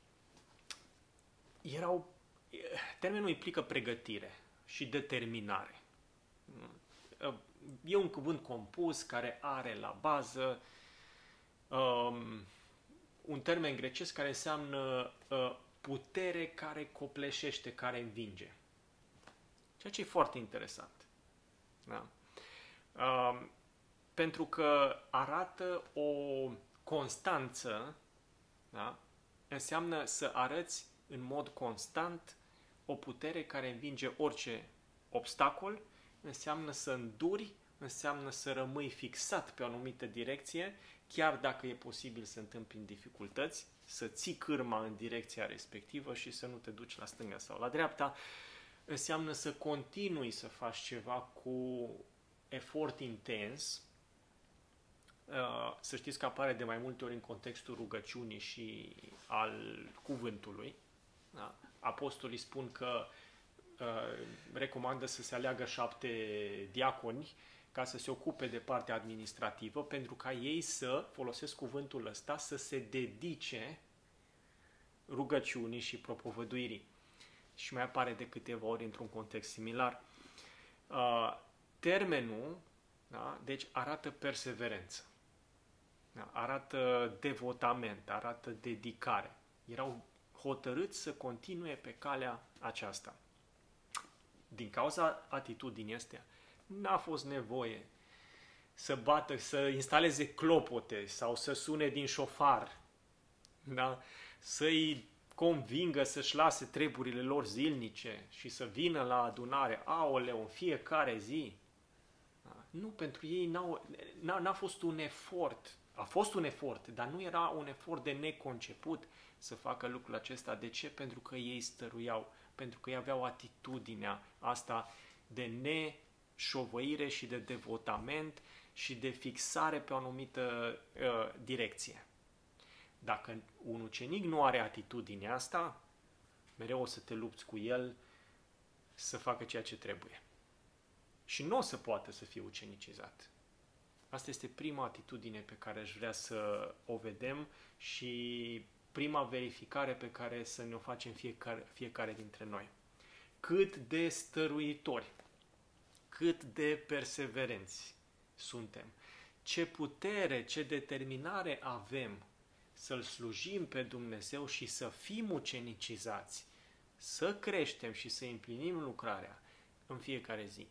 erau, termenul implică pregătire și determinare. Uh, e un cuvânt compus care are la bază um, un termen grecesc care înseamnă uh, putere care copleșește, care învinge. Ceea ce e foarte interesant. Da? Uh, pentru că arată o constanță, da? Înseamnă să arăți în mod constant o putere care învinge orice obstacol, înseamnă să înduri, înseamnă să rămâi fixat pe o anumită direcție, chiar dacă e posibil să întâmpini dificultăți, să ții cârma în direcția respectivă și să nu te duci la stânga sau la dreapta, înseamnă să continui să faci ceva cu efort intens. Să știți că apare de mai multe ori în contextul rugăciunii și al cuvântului. Da? Apostolii spun că recomandă să se aleagă șapte diaconi ca să se ocupe de partea administrativă, pentru ca ei să, folosesc cuvântul ăsta, să se dedice rugăciunii și propovăduirii. Și mai apare de câteva ori într-un context similar. Uh, termenul, da, deci arată perseverență, da, arată devotament, arată dedicare. Erau hotărâți să continue pe calea aceasta. Din cauza atitudinii astea, n-a fost nevoie să bată, să instaleze clopote sau să sune din șofar, da? Să-i convingă să-și lase treburile lor zilnice și să vină la adunare, aoleu, în fiecare zi. Da? Nu, pentru ei n-au, n-a, n-a fost un efort. A fost un efort, dar nu era un efort de neconceput să facă lucrul acesta. De ce? Pentru că ei stăruiau, pentru că ei aveau atitudinea asta de neșovăire și de devotament și de fixare pe o anumită uh, direcție. Dacă un ucenic nu are atitudinea asta, mereu o să te lupți cu el să facă ceea ce trebuie. Și nu o să poată să fie ucenicizat. Asta este prima atitudine pe care aș vrea să o vedem și prima verificare pe care să ne o facem fiecare, fiecare dintre noi. Cât de stăruitori, cât de perseverenți suntem, ce putere, ce determinare avem să-L slujim pe Dumnezeu și să fim ucenicizați, să creștem și să împlinim lucrarea în fiecare zi,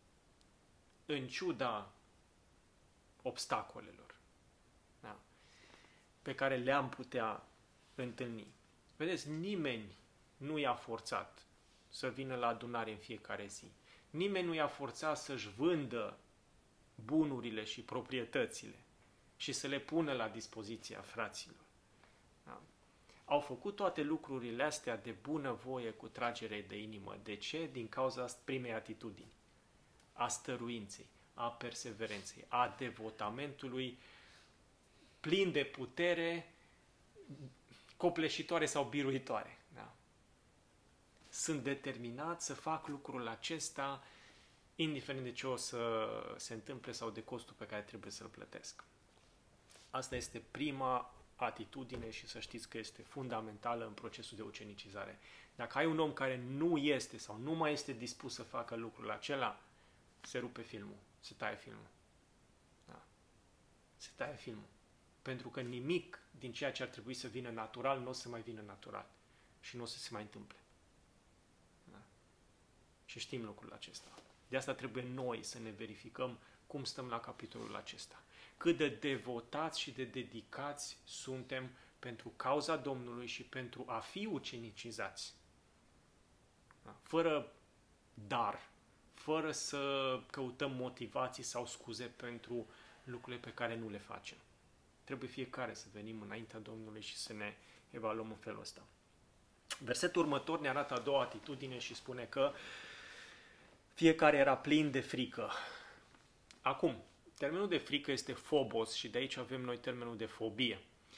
în ciuda obstacolelor, da, pe care le-am putea întâlni. Vedeți, nimeni nu i-a forțat să vină la adunare în fiecare zi. Nimeni nu i-a forțat să-și vândă bunurile și proprietățile și să le pună la dispoziția fraților. Da? Au făcut toate lucrurile astea de bunăvoie cu tragere de inimă. De ce? Din cauza primei atitudini, a stăruinței, a perseverenței, a devotamentului plin de putere, copleșitoare sau biruitoare. Da? Sunt determinat să fac lucrul acesta indiferent de ce o să se întâmple sau de costul pe care trebuie să-l plătesc. Asta este prima atitudine și să știți că este fundamentală în procesul de ucenicizare. Dacă ai un om care nu este sau nu mai este dispus să facă lucrul acela, se rupe filmul, se taie filmul. Da. Se taie filmul. Pentru că nimic din ceea ce ar trebui să vină natural nu o să mai vină natural și nu o să se mai întâmple. Da. Și știm lucrul acesta. De asta trebuie noi să ne verificăm cum stăm la capitolul acesta. Cât de devotați și de dedicați suntem pentru cauza Domnului și pentru a fi ucenicizați. Da? Fără dar, fără să căutăm motivații sau scuze pentru lucrurile pe care nu le facem. Trebuie fiecare să venim înaintea Domnului și să ne evaluăm în felul ăsta. Versetul următor ne arată a doua atitudine și spune că fiecare era plin de frică. Acum, termenul de frică este phobos și de aici avem noi termenul de fobie.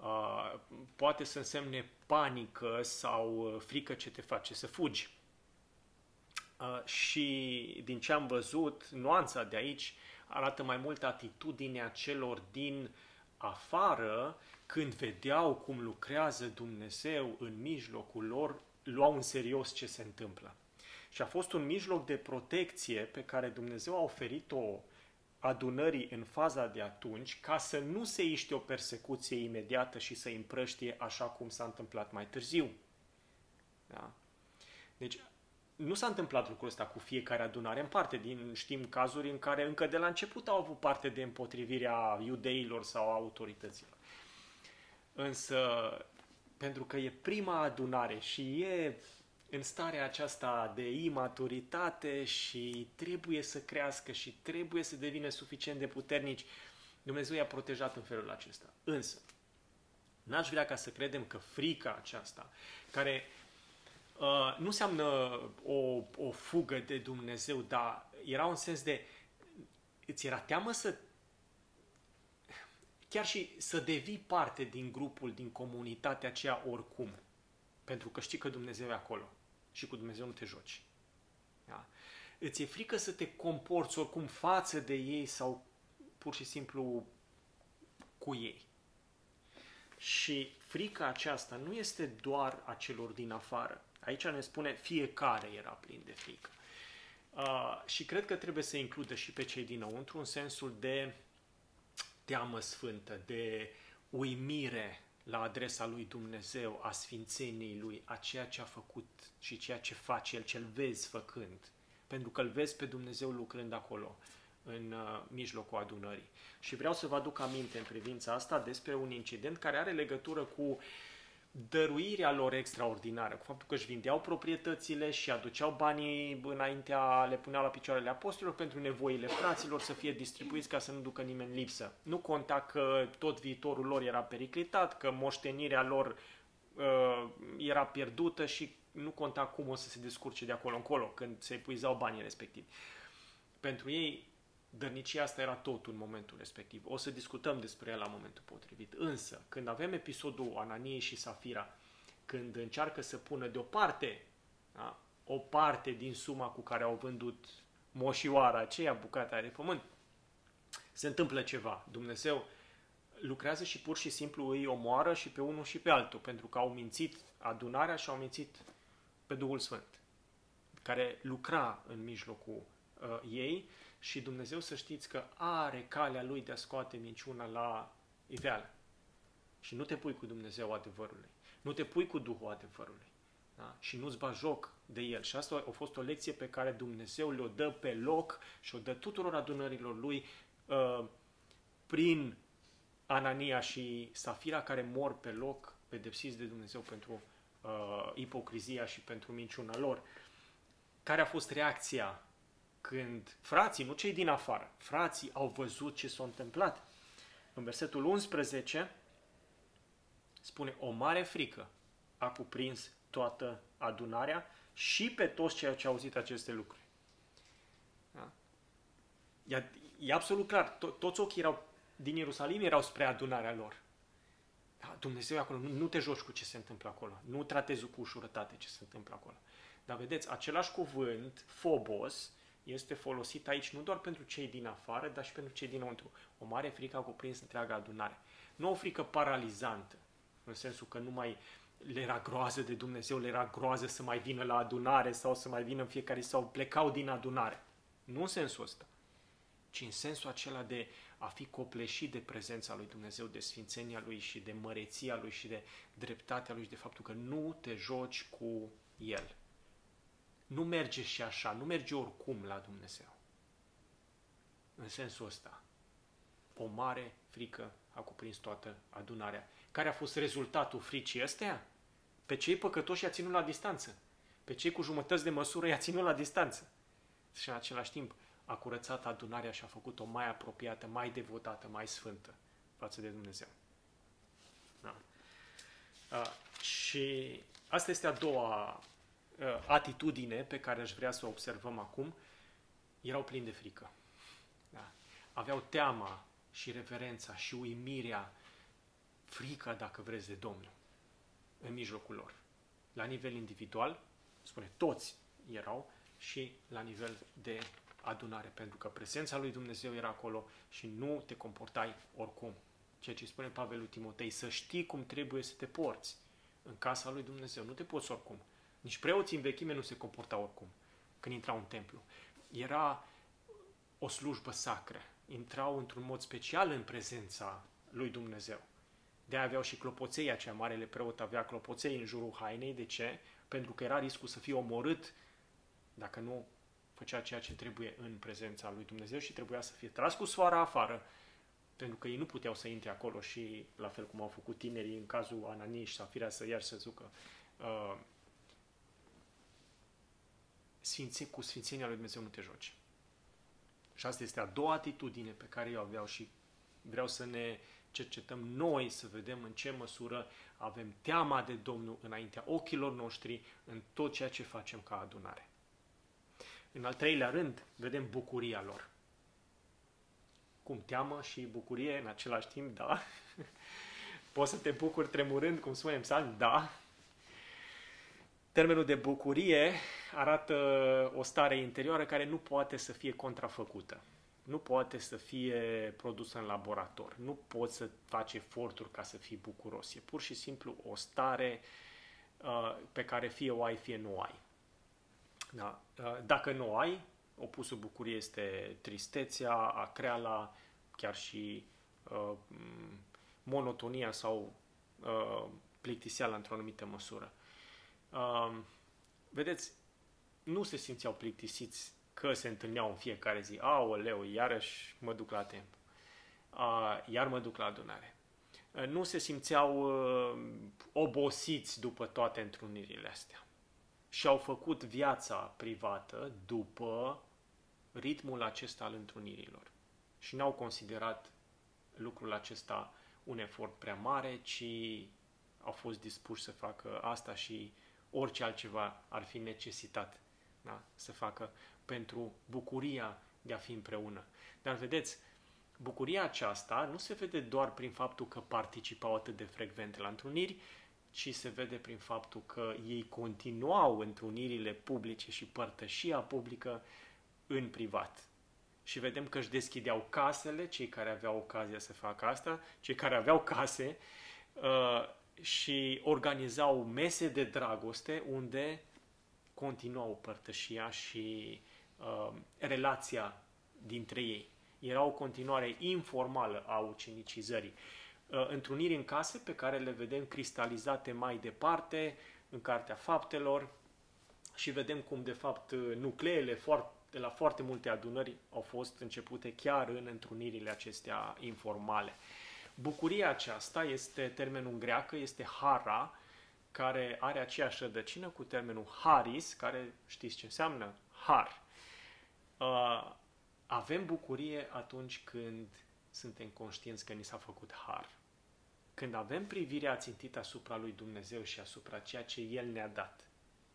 Uh, poate să însemne panică sau frică ce te face să fugi. Uh, și din ce am văzut, nuanța de aici arată mai mult atitudinea celor din afară când vedeau cum lucrează Dumnezeu în mijlocul lor, luau în serios ce se întâmplă. Și a fost un mijloc de protecție pe care Dumnezeu a oferit-o adunării în faza de atunci, ca să nu se iște o persecuție imediată și să îi împrăștie așa cum s-a întâmplat mai târziu. Da? Deci, nu s-a întâmplat lucrul ăsta cu fiecare adunare în parte. Din, știm cazuri în care încă de la început au avut parte de împotrivirea iudeilor sau a autorităților. Însă, pentru că e prima adunare și e în starea aceasta de imaturitate și trebuie să crească și trebuie să devină suficient de puternici, Dumnezeu i-a protejat în felul acesta. Însă, n-aș vrea ca să credem că frica aceasta, care uh, nu înseamnă o, o fugă de Dumnezeu, dar era un sens de, îți era teamă să, chiar și să devii parte din grupul, din comunitatea aceea oricum, pentru că știi că Dumnezeu e acolo. Și cu Dumnezeu nu te joci. Da? Îți e frică să te comporți oricum față de ei sau pur și simplu cu ei. Și frica aceasta nu este doar a celor din afară. Aici ne spune fiecare era plin de frică. Uh, și cred că trebuie să includă și pe cei dinăuntru în sensul de teamă sfântă, de uimire la adresa lui Dumnezeu, a sfințeniei lui, a ceea ce a făcut și ceea ce face El, ce-L vezi făcând. Pentru că Îl vezi pe Dumnezeu lucrând acolo, în uh, mijlocul adunării. Și vreau să vă aduc aminte în privința asta despre un incident care are legătură cu dăruirea lor extraordinară, cu faptul că își vindeau proprietățile și aduceau banii înaintea, le puneau la picioarele apostolilor pentru nevoile fraților să fie distribuiți ca să nu ducă nimeni lipsă. Nu conta că tot viitorul lor era periclitat, că moștenirea lor uh, era pierdută și nu conta cum o să se descurce de acolo încolo, când se epuizau banii respectivi. Pentru ei, dărnicia asta era totul în momentul respectiv. O să discutăm despre ea la momentul potrivit. Însă, când avem episodul Ananiei și Safira, când încearcă să pună deoparte, da, o parte din suma cu care au vândut moșioara aceea, bucata de pământ, se întâmplă ceva. Dumnezeu lucrează și pur și simplu îi omoară și pe unul și pe altul, pentru că au mințit adunarea și au mințit pe Duhul Sfânt, care lucra în mijlocul uh, ei. Și Dumnezeu, să știți că are calea Lui de a scoate minciuna la iveală. Și nu te pui cu Dumnezeu adevărului. Nu te pui cu Duhul adevărului. Da? Și nu-ți bagi joc de El. Și asta a fost o lecție pe care Dumnezeu le-o dă pe loc și o dă tuturor adunărilor Lui uh, prin Anania și Safira, care mor pe loc, pedepsiți de Dumnezeu pentru uh, ipocrizia și pentru minciuna lor. Care a fost reacția când frații, nu cei din afară, frații au văzut ce s-a întâmplat? În versetul unsprezece spune: o mare frică a cuprins toată adunarea și pe toți cei ce au auzit aceste lucruri. Da? E, e absolut clar, to- toți ochii erau, din Ierusalim erau spre adunarea lor. Da, Dumnezeu e acolo, nu, nu te joci cu ce se întâmplă acolo, nu tratezi cu ușurătate ce se întâmplă acolo. Dar vedeți, același cuvânt, phobos, este folosit aici nu doar pentru cei din afară, dar și pentru cei dinăuntru. O mare frică a cuprins întreaga adunare. Nu o frică paralizantă, în sensul că nu mai le era groază de Dumnezeu, le era groază să mai vină la adunare sau să mai vină în fiecare sau plecau din adunare. Nu în sensul ăsta, ci în sensul acela de a fi copleșit de prezența lui Dumnezeu, de sfințenia Lui și de măreția Lui și de dreptatea Lui și de faptul că nu te joci cu El. Nu merge și așa, nu merge oricum la Dumnezeu. În sensul ăsta, o mare frică a cuprins toată adunarea. Care a fost rezultatul fricii ăsteia? Pe cei păcătoși i-a ținut la distanță. Pe cei cu jumătăți de măsură i-a ținut la distanță. Și în același timp a curățat adunarea și a făcut-o mai apropiată, mai devotată, mai sfântă față de Dumnezeu. Da. A, și asta este a doua atitudine pe care aș vrea să o observăm acum. Erau plini de frică. Da. Aveau teama și reverența și uimirea frica, dacă vreți, de Domnul în mijlocul lor. La nivel individual, spune, toți erau, și la nivel de adunare, pentru că prezența lui Dumnezeu era acolo și nu te comportai oricum. Ceea ce spune Pavel lui Timotei, să știi cum trebuie să te porți în casa lui Dumnezeu. Nu te poți oricum. Nici preoții în vechime nu se comportau oricum când intrau în templu. Era o slujbă sacră. Intrau într-un mod special în prezența lui Dumnezeu. De-aia aveau și clopoței, aceea marele preot avea clopoței în jurul hainei. De ce? Pentru că era riscul să fie omorât dacă nu făcea ceea ce trebuie în prezența lui Dumnezeu și trebuia să fie tras cu soara afară, pentru că ei nu puteau să intre acolo și, la fel cum au făcut tinerii în cazul Ananiei și Safira, să iar să zucă. Uh, sfințe, cu sfințenia lui Dumnezeu nu te joci. Și asta este a doua atitudine pe care eu aveau și vreau să ne cercetăm noi, să vedem în ce măsură avem teama de Domnul înaintea ochilor noștri în tot ceea ce facem ca adunare. În al treilea rând, vedem bucuria lor. Cum teamă și bucurie în același timp, da. Poți să te bucuri tremurând, cum spunem în psalm, da. Termenul de bucurie arată o stare interioară care nu poate să fie contrafăcută. Nu poate să fie produsă în laborator. Nu poți să faci eforturi ca să fii bucuros. E pur și simplu o stare uh, pe care fie o ai, fie nu o ai. Da. Uh, dacă nu o ai, opusul bucuriei este tristețea, acreala, chiar și uh, monotonia sau uh, plictiseala într-o anumită măsură. Uh, vedeți, nu se simțeau plictisiți că se întâlneau în fiecare zi. Aoleu, iarăși mă duc la templu. Uh, iar mă duc la adunare. Uh, nu se simțeau uh, obosiți după toate întrunirile astea. Și-au făcut viața privată după ritmul acesta al întrunirilor. Și n-au considerat lucrul acesta un efort prea mare, ci au fost dispuși să facă asta și orice altceva ar fi necesitat, da, să facă pentru bucuria de a fi împreună. Dar vedeți, bucuria aceasta nu se vede doar prin faptul că participau atât de frecvent la întruniri, ci se vede prin faptul că ei continuau întrunirile publice și părtășia publică în privat. Și vedem că își deschideau casele, cei care aveau ocazia să facă asta, cei care aveau case, uh, și organizau mese de dragoste unde continuau părtășia și uh, relația dintre ei. Era o continuare informală a ucenicizării. Uh, întruniri în case pe care le vedem cristalizate mai departe în Cartea Faptelor și vedem cum, de fapt, nucleele foarte de la foarte multe adunări au fost începute chiar în întrunirile acestea informale. Bucuria aceasta este, termenul în greacă este hara, care are aceeași rădăcină cu termenul haris, care știți ce înseamnă? Har. Uh, avem bucurie atunci când suntem conștienți că ni s-a făcut har. Când avem privirea țintită asupra lui Dumnezeu și asupra ceea ce El ne-a dat,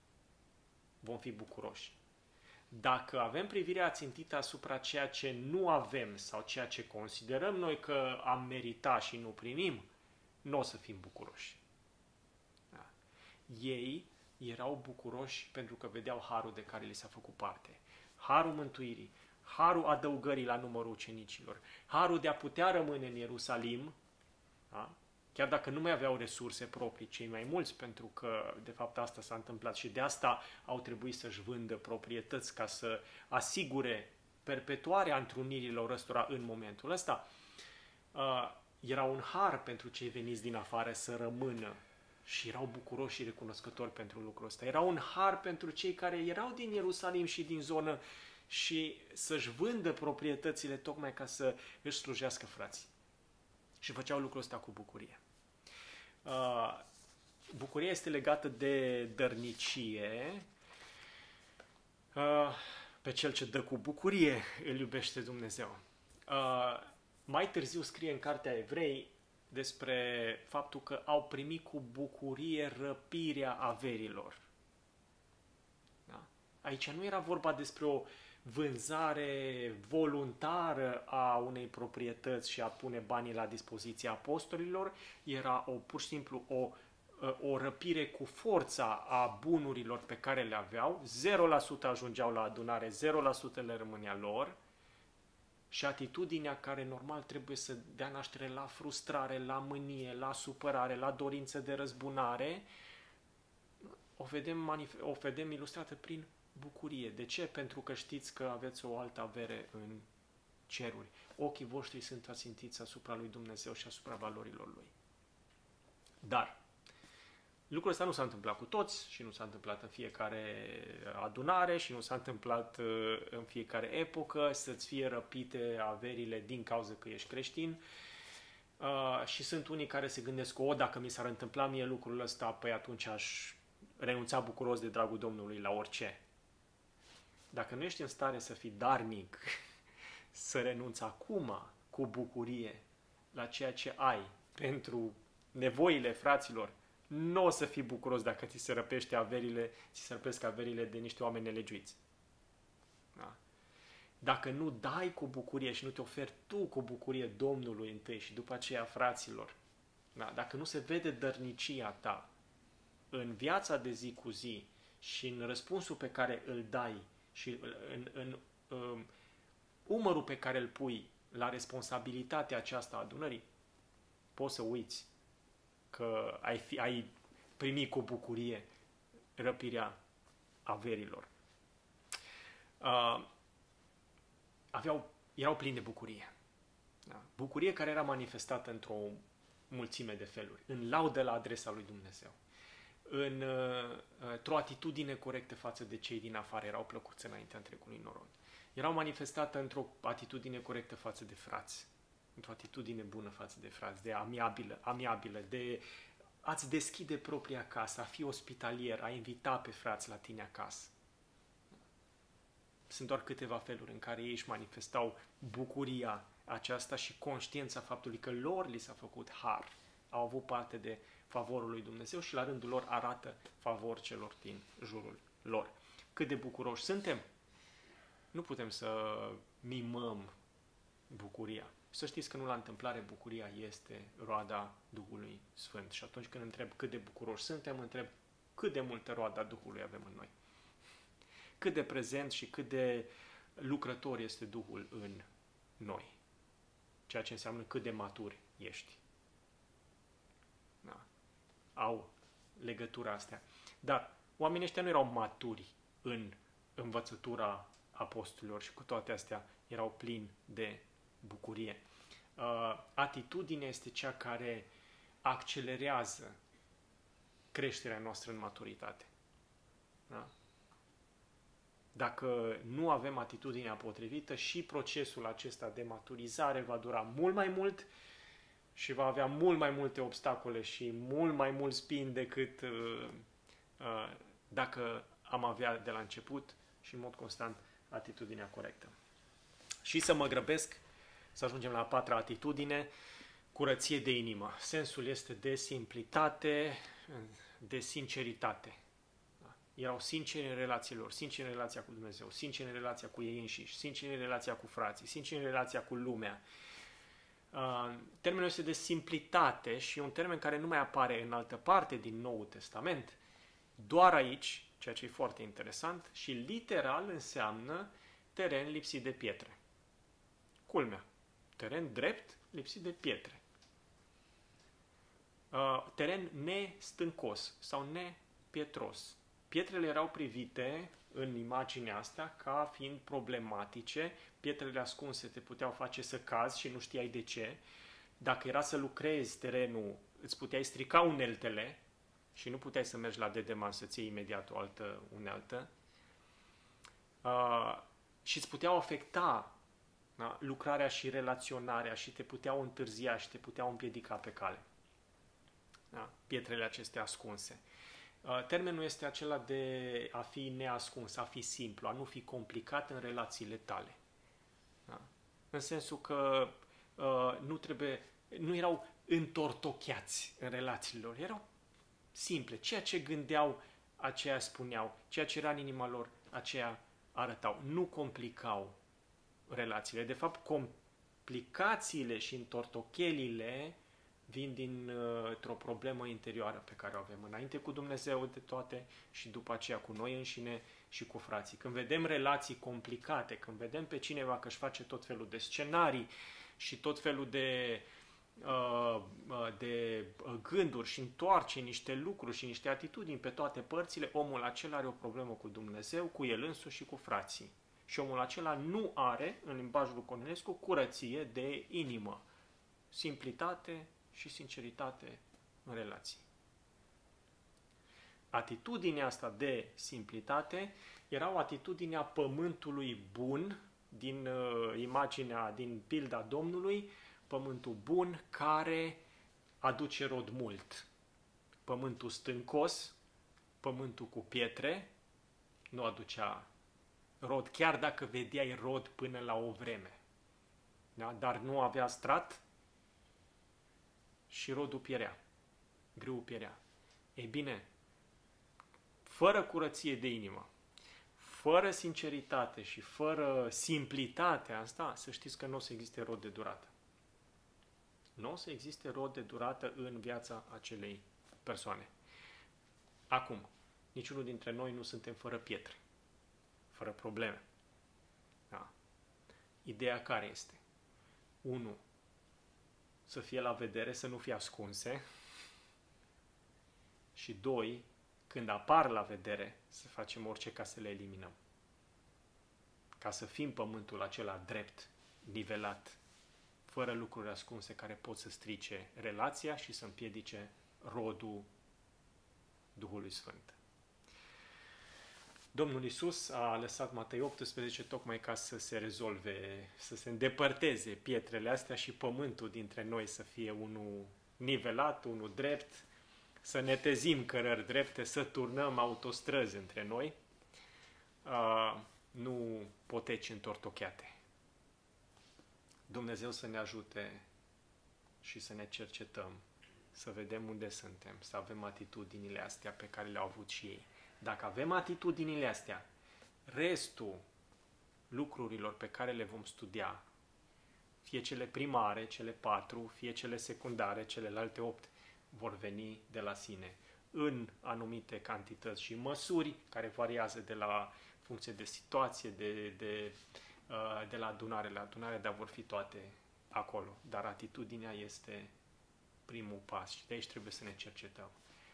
vom fi bucuroși. Dacă avem privirea țintită asupra ceea ce nu avem sau ceea ce considerăm noi că am meritat și nu primim, nu o să fim bucuroși. Da. Ei erau bucuroși pentru că vedeau harul de care li s-a făcut parte. Harul mântuirii, harul adăugării la numărul ucenicilor, harul de a putea rămâne în Ierusalim, da? Chiar dacă nu mai aveau resurse proprii, cei mai mulți, pentru că, de fapt, asta s-a întâmplat și de asta au trebuit să-și vândă proprietăți ca să asigure perpetuarea întrunirilor ăstora în momentul ăsta. Uh, era un har pentru cei veniți din afară să rămână și erau bucuroși și recunoscători pentru lucrul ăsta. Era un har pentru cei care erau din Ierusalim și din zonă și să-și vândă proprietățile tocmai ca să își slujească frații. Și făceau lucrul ăsta cu bucurie. Uh, bucuria este legată de dărnicie. Uh, pe cel ce dă cu bucurie îl iubește Dumnezeu. Uh, mai târziu scrie în Cartea Evrei despre faptul că au primit cu bucurie răpirea averilor. Da? Aici nu era vorba despre o vânzare voluntară a unei proprietăți și a pune banii la dispoziția apostolilor, era o, pur și simplu o, o răpire cu forța a bunurilor pe care le aveau, zero la sută ajungeau la adunare, zero la sută le rămânea lor, și atitudinea care normal trebuie să dea naștere la frustrare, la mânie, la supărare, la dorință de răzbunare, o vedem, o vedem ilustrată prin bucurie. De ce? Pentru că știți că aveți o altă avere în ceruri. Ochii voștri sunt ațintiți asupra lui Dumnezeu și asupra valorilor lui. Dar lucrul ăsta nu s-a întâmplat cu toți și nu s-a întâmplat în fiecare adunare și nu s-a întâmplat în fiecare epocă să-ți fie răpite averile din cauza că ești creștin. Uh, și sunt unii care se gândesc că, o, dacă mi s-ar întâmpla mie lucrul ăsta, păi atunci aș renunța bucuros de dragul Domnului la orice. Dacă nu ești în stare să fii darnic, să renunți acum cu bucurie la ceea ce ai pentru nevoile fraților, nu o să fii bucuros dacă ți se răpește averile, ți se răpesc averile de niște oameni nelegiuiți. Da? Dacă nu dai cu bucurie și nu te oferi tu cu bucurie Domnului întâi și după aceea fraților, da? Dacă nu se vede dărnicia ta în viața de zi cu zi și în răspunsul pe care îl dai și în, în um, umărul pe care îl pui la responsabilitatea aceasta a adunării, poți să uiți că ai, fi, ai primi cu bucurie răpirea averilor. Uh, aveau, erau plini de bucurie. Da? Bucurie care era manifestată într-o mulțime de feluri. În laudă la adresa lui Dumnezeu. În, uh, într-o atitudine corectă față de cei din afară, erau plăcuți înaintea întregului norod. Erau manifestate într-o atitudine corectă față de frați. Într-o atitudine bună față de frați, de amiabilă, amiabilă, de a-ți deschide propria casă, a fi ospitalier, a invita pe frați la tine acasă. Sunt doar câteva feluri în care ei își manifestau bucuria aceasta și conștiința faptului că lor li s-a făcut har. Au avut parte de favorul lui Dumnezeu și la rândul lor arată favor celor din jurul lor. Cât de bucuroși suntem? Nu putem să mimăm bucuria. Să știți că nu la întâmplare bucuria este roada Duhului Sfânt. Și atunci când întreb cât de bucuroși suntem, întreb cât de multă roada Duhului avem în noi. Cât de prezent și cât de lucrător este Duhul în noi. Ceea ce înseamnă cât de maturi ești. Da. Au legătura astea. Dar oamenii ăștia nu erau maturi în învățătura apostolilor și cu toate astea erau plini de bucurie. Uh, atitudinea este cea care accelerează creșterea noastră în maturitate. Da? Dacă nu avem atitudinea potrivită, și procesul acesta de maturizare va dura mult mai mult și va avea mult mai multe obstacole și mult mai mult spin decât uh, uh, dacă am avea de la început și în mod constant atitudinea corectă. Și să mă grăbesc să ajungem la a patra atitudine, curăție de inimă. Sensul este de simplitate, de sinceritate. Da? Erau sinceri în relațiile lor, sinceri în relația cu Dumnezeu, sinceri în relația cu ei înșiși, sinceri în relația cu frații, sinceri în relația cu lumea. Uh, termenul este de simplitate și e un termen care nu mai apare în altă parte din Noul Testament, doar aici, ceea ce e foarte interesant, și literal înseamnă teren lipsit de pietre. Culmea. Teren drept, lipsit de pietre. Uh, teren nestâncos sau nepietros. Pietrele erau privite în imaginea asta ca fiind problematice. Pietrele ascunse te puteau face să cazi și nu știai de ce. Dacă era să lucrezi terenul, îți puteai strica uneltele și nu puteai să mergi la dedeman să-ți iei imediat o altă unealtă. Uh, și îți puteau afecta, da, lucrarea și relaționarea și te puteau întârzia și te puteau împiedica pe cale. Da? Pietrele acestea ascunse. Uh, termenul este acela de a fi neascuns, a fi simplu, a nu fi complicat în relațiile tale. Da? În sensul că uh, nu trebuie, nu erau întortocheați în relațiile lor, erau simple. Ceea ce gândeau, aceea spuneau. Ceea ce era în inima lor, aceea arătau, nu complicau relațiile. De fapt, complicațiile și întortochelile vin dintr-o problemă interioară pe care o avem înainte cu Dumnezeu de toate și după aceea cu noi înșine și cu frații. Când vedem relații complicate, când vedem pe cineva că își face tot felul de scenarii și tot felul de, uh, de gânduri și întoarce niște lucruri și niște atitudini pe toate părțile, omul acela are o problemă cu Dumnezeu, cu el însuși și cu frații. Și omul acela nu are, în limbajul Cornilescu, curăție de inimă, simplitate și sinceritate în relații. Atitudinea asta de simplitate era o atitudine a pământului bun, din uh, imaginea, din pilda Domnului, pământul bun care aduce rod mult. Pământul stâncos, pământul cu pietre, nu aducea rod, chiar dacă vedeai rod până la o vreme. Da? Dar nu avea strat și rodul pierea, grâul pierea. Ei bine, fără curăție de inimă, fără sinceritate și fără simplitate asta, să știți că nu o să existe rod de durată. Nu o să existe rod de durată în viața acelei persoane. Acum, niciunul dintre noi nu suntem fără pietre, fără probleme. Da? Ideea care este? unu. Să fie la vedere, să nu fie ascunse. Și doi. Când apar la vedere, să facem orice ca să le eliminăm. Ca să fim pământul acela drept, nivelat, fără lucruri ascunse care pot să strice relația și să împiedice rodul Duhului Sfânt. Domnul Iisus a lăsat Matei optsprezece tocmai ca să se rezolve, să se îndepărteze pietrele astea și pământul dintre noi să fie unul nivelat, unul drept, să netezim cărări drepte, să turnăm autostrăzi între noi, uh, nu poteci întortocheate. Dumnezeu să ne ajute și să ne cercetăm, să vedem unde suntem, să avem atitudinile astea pe care le-au avut și ei. Dacă avem atitudinile astea, restul lucrurilor pe care le vom studia, fie cele primare, cele patru, fie cele secundare, celelalte opt, vor veni de la sine, în anumite cantități și măsuri care variază de la funcție de situație, de, de, de la adunare la adunare, dar vor fi toate acolo. Dar atitudinea este primul pas și de aici trebuie să ne cercetăm.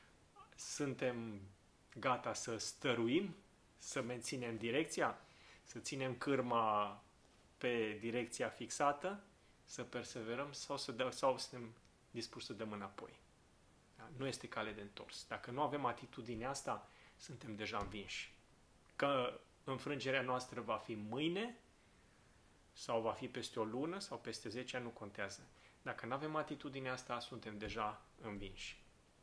Suntem gata să stăruim, să menținem direcția, să ținem cârma pe direcția fixată, să perseverăm sau să dă, sau suntem dispuși să dăm înapoi. Da? Nu este cale de întors. Dacă nu avem atitudinea asta, suntem deja învinși. Că înfrângerea noastră va fi mâine sau va fi peste o lună sau peste zece ani, nu contează. Dacă nu avem atitudinea asta, suntem deja învinși.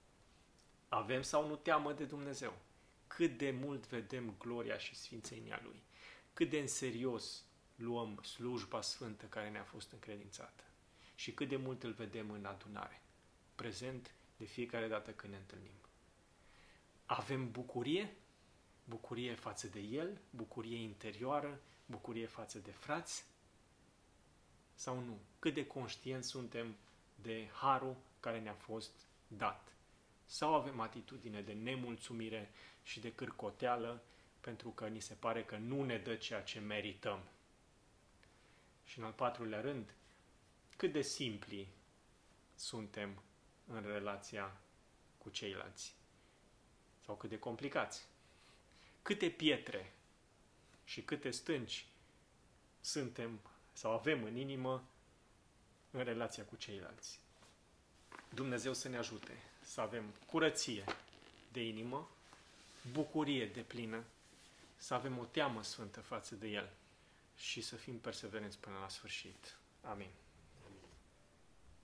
Avem sau nu teamă de Dumnezeu? Cât de mult vedem gloria și sfințenia Lui? Cât de în serios luăm slujba sfântă care ne-a fost încredințată? Și cât de mult îl vedem în adunare, prezent de fiecare dată când ne întâlnim? Avem bucurie? Bucurie față de El? Bucurie interioară? Bucurie față de frați? Sau nu? Cât de conștienți suntem de harul care ne-a fost dat? Sau avem atitudine de nemulțumire și de cârcoteală pentru că ni se pare că nu ne dă ceea ce merităm? Și în al patrulea rând, cât de simpli suntem în relația cu ceilalți? Sau cât de complicați? Câte pietre și câte stânci suntem sau avem în inimă în relația cu ceilalți? Dumnezeu să ne ajute să avem curăție de inimă, bucurie deplină, să avem o teamă sfântă față de El și să fim perseverenți până la sfârșit. Amin.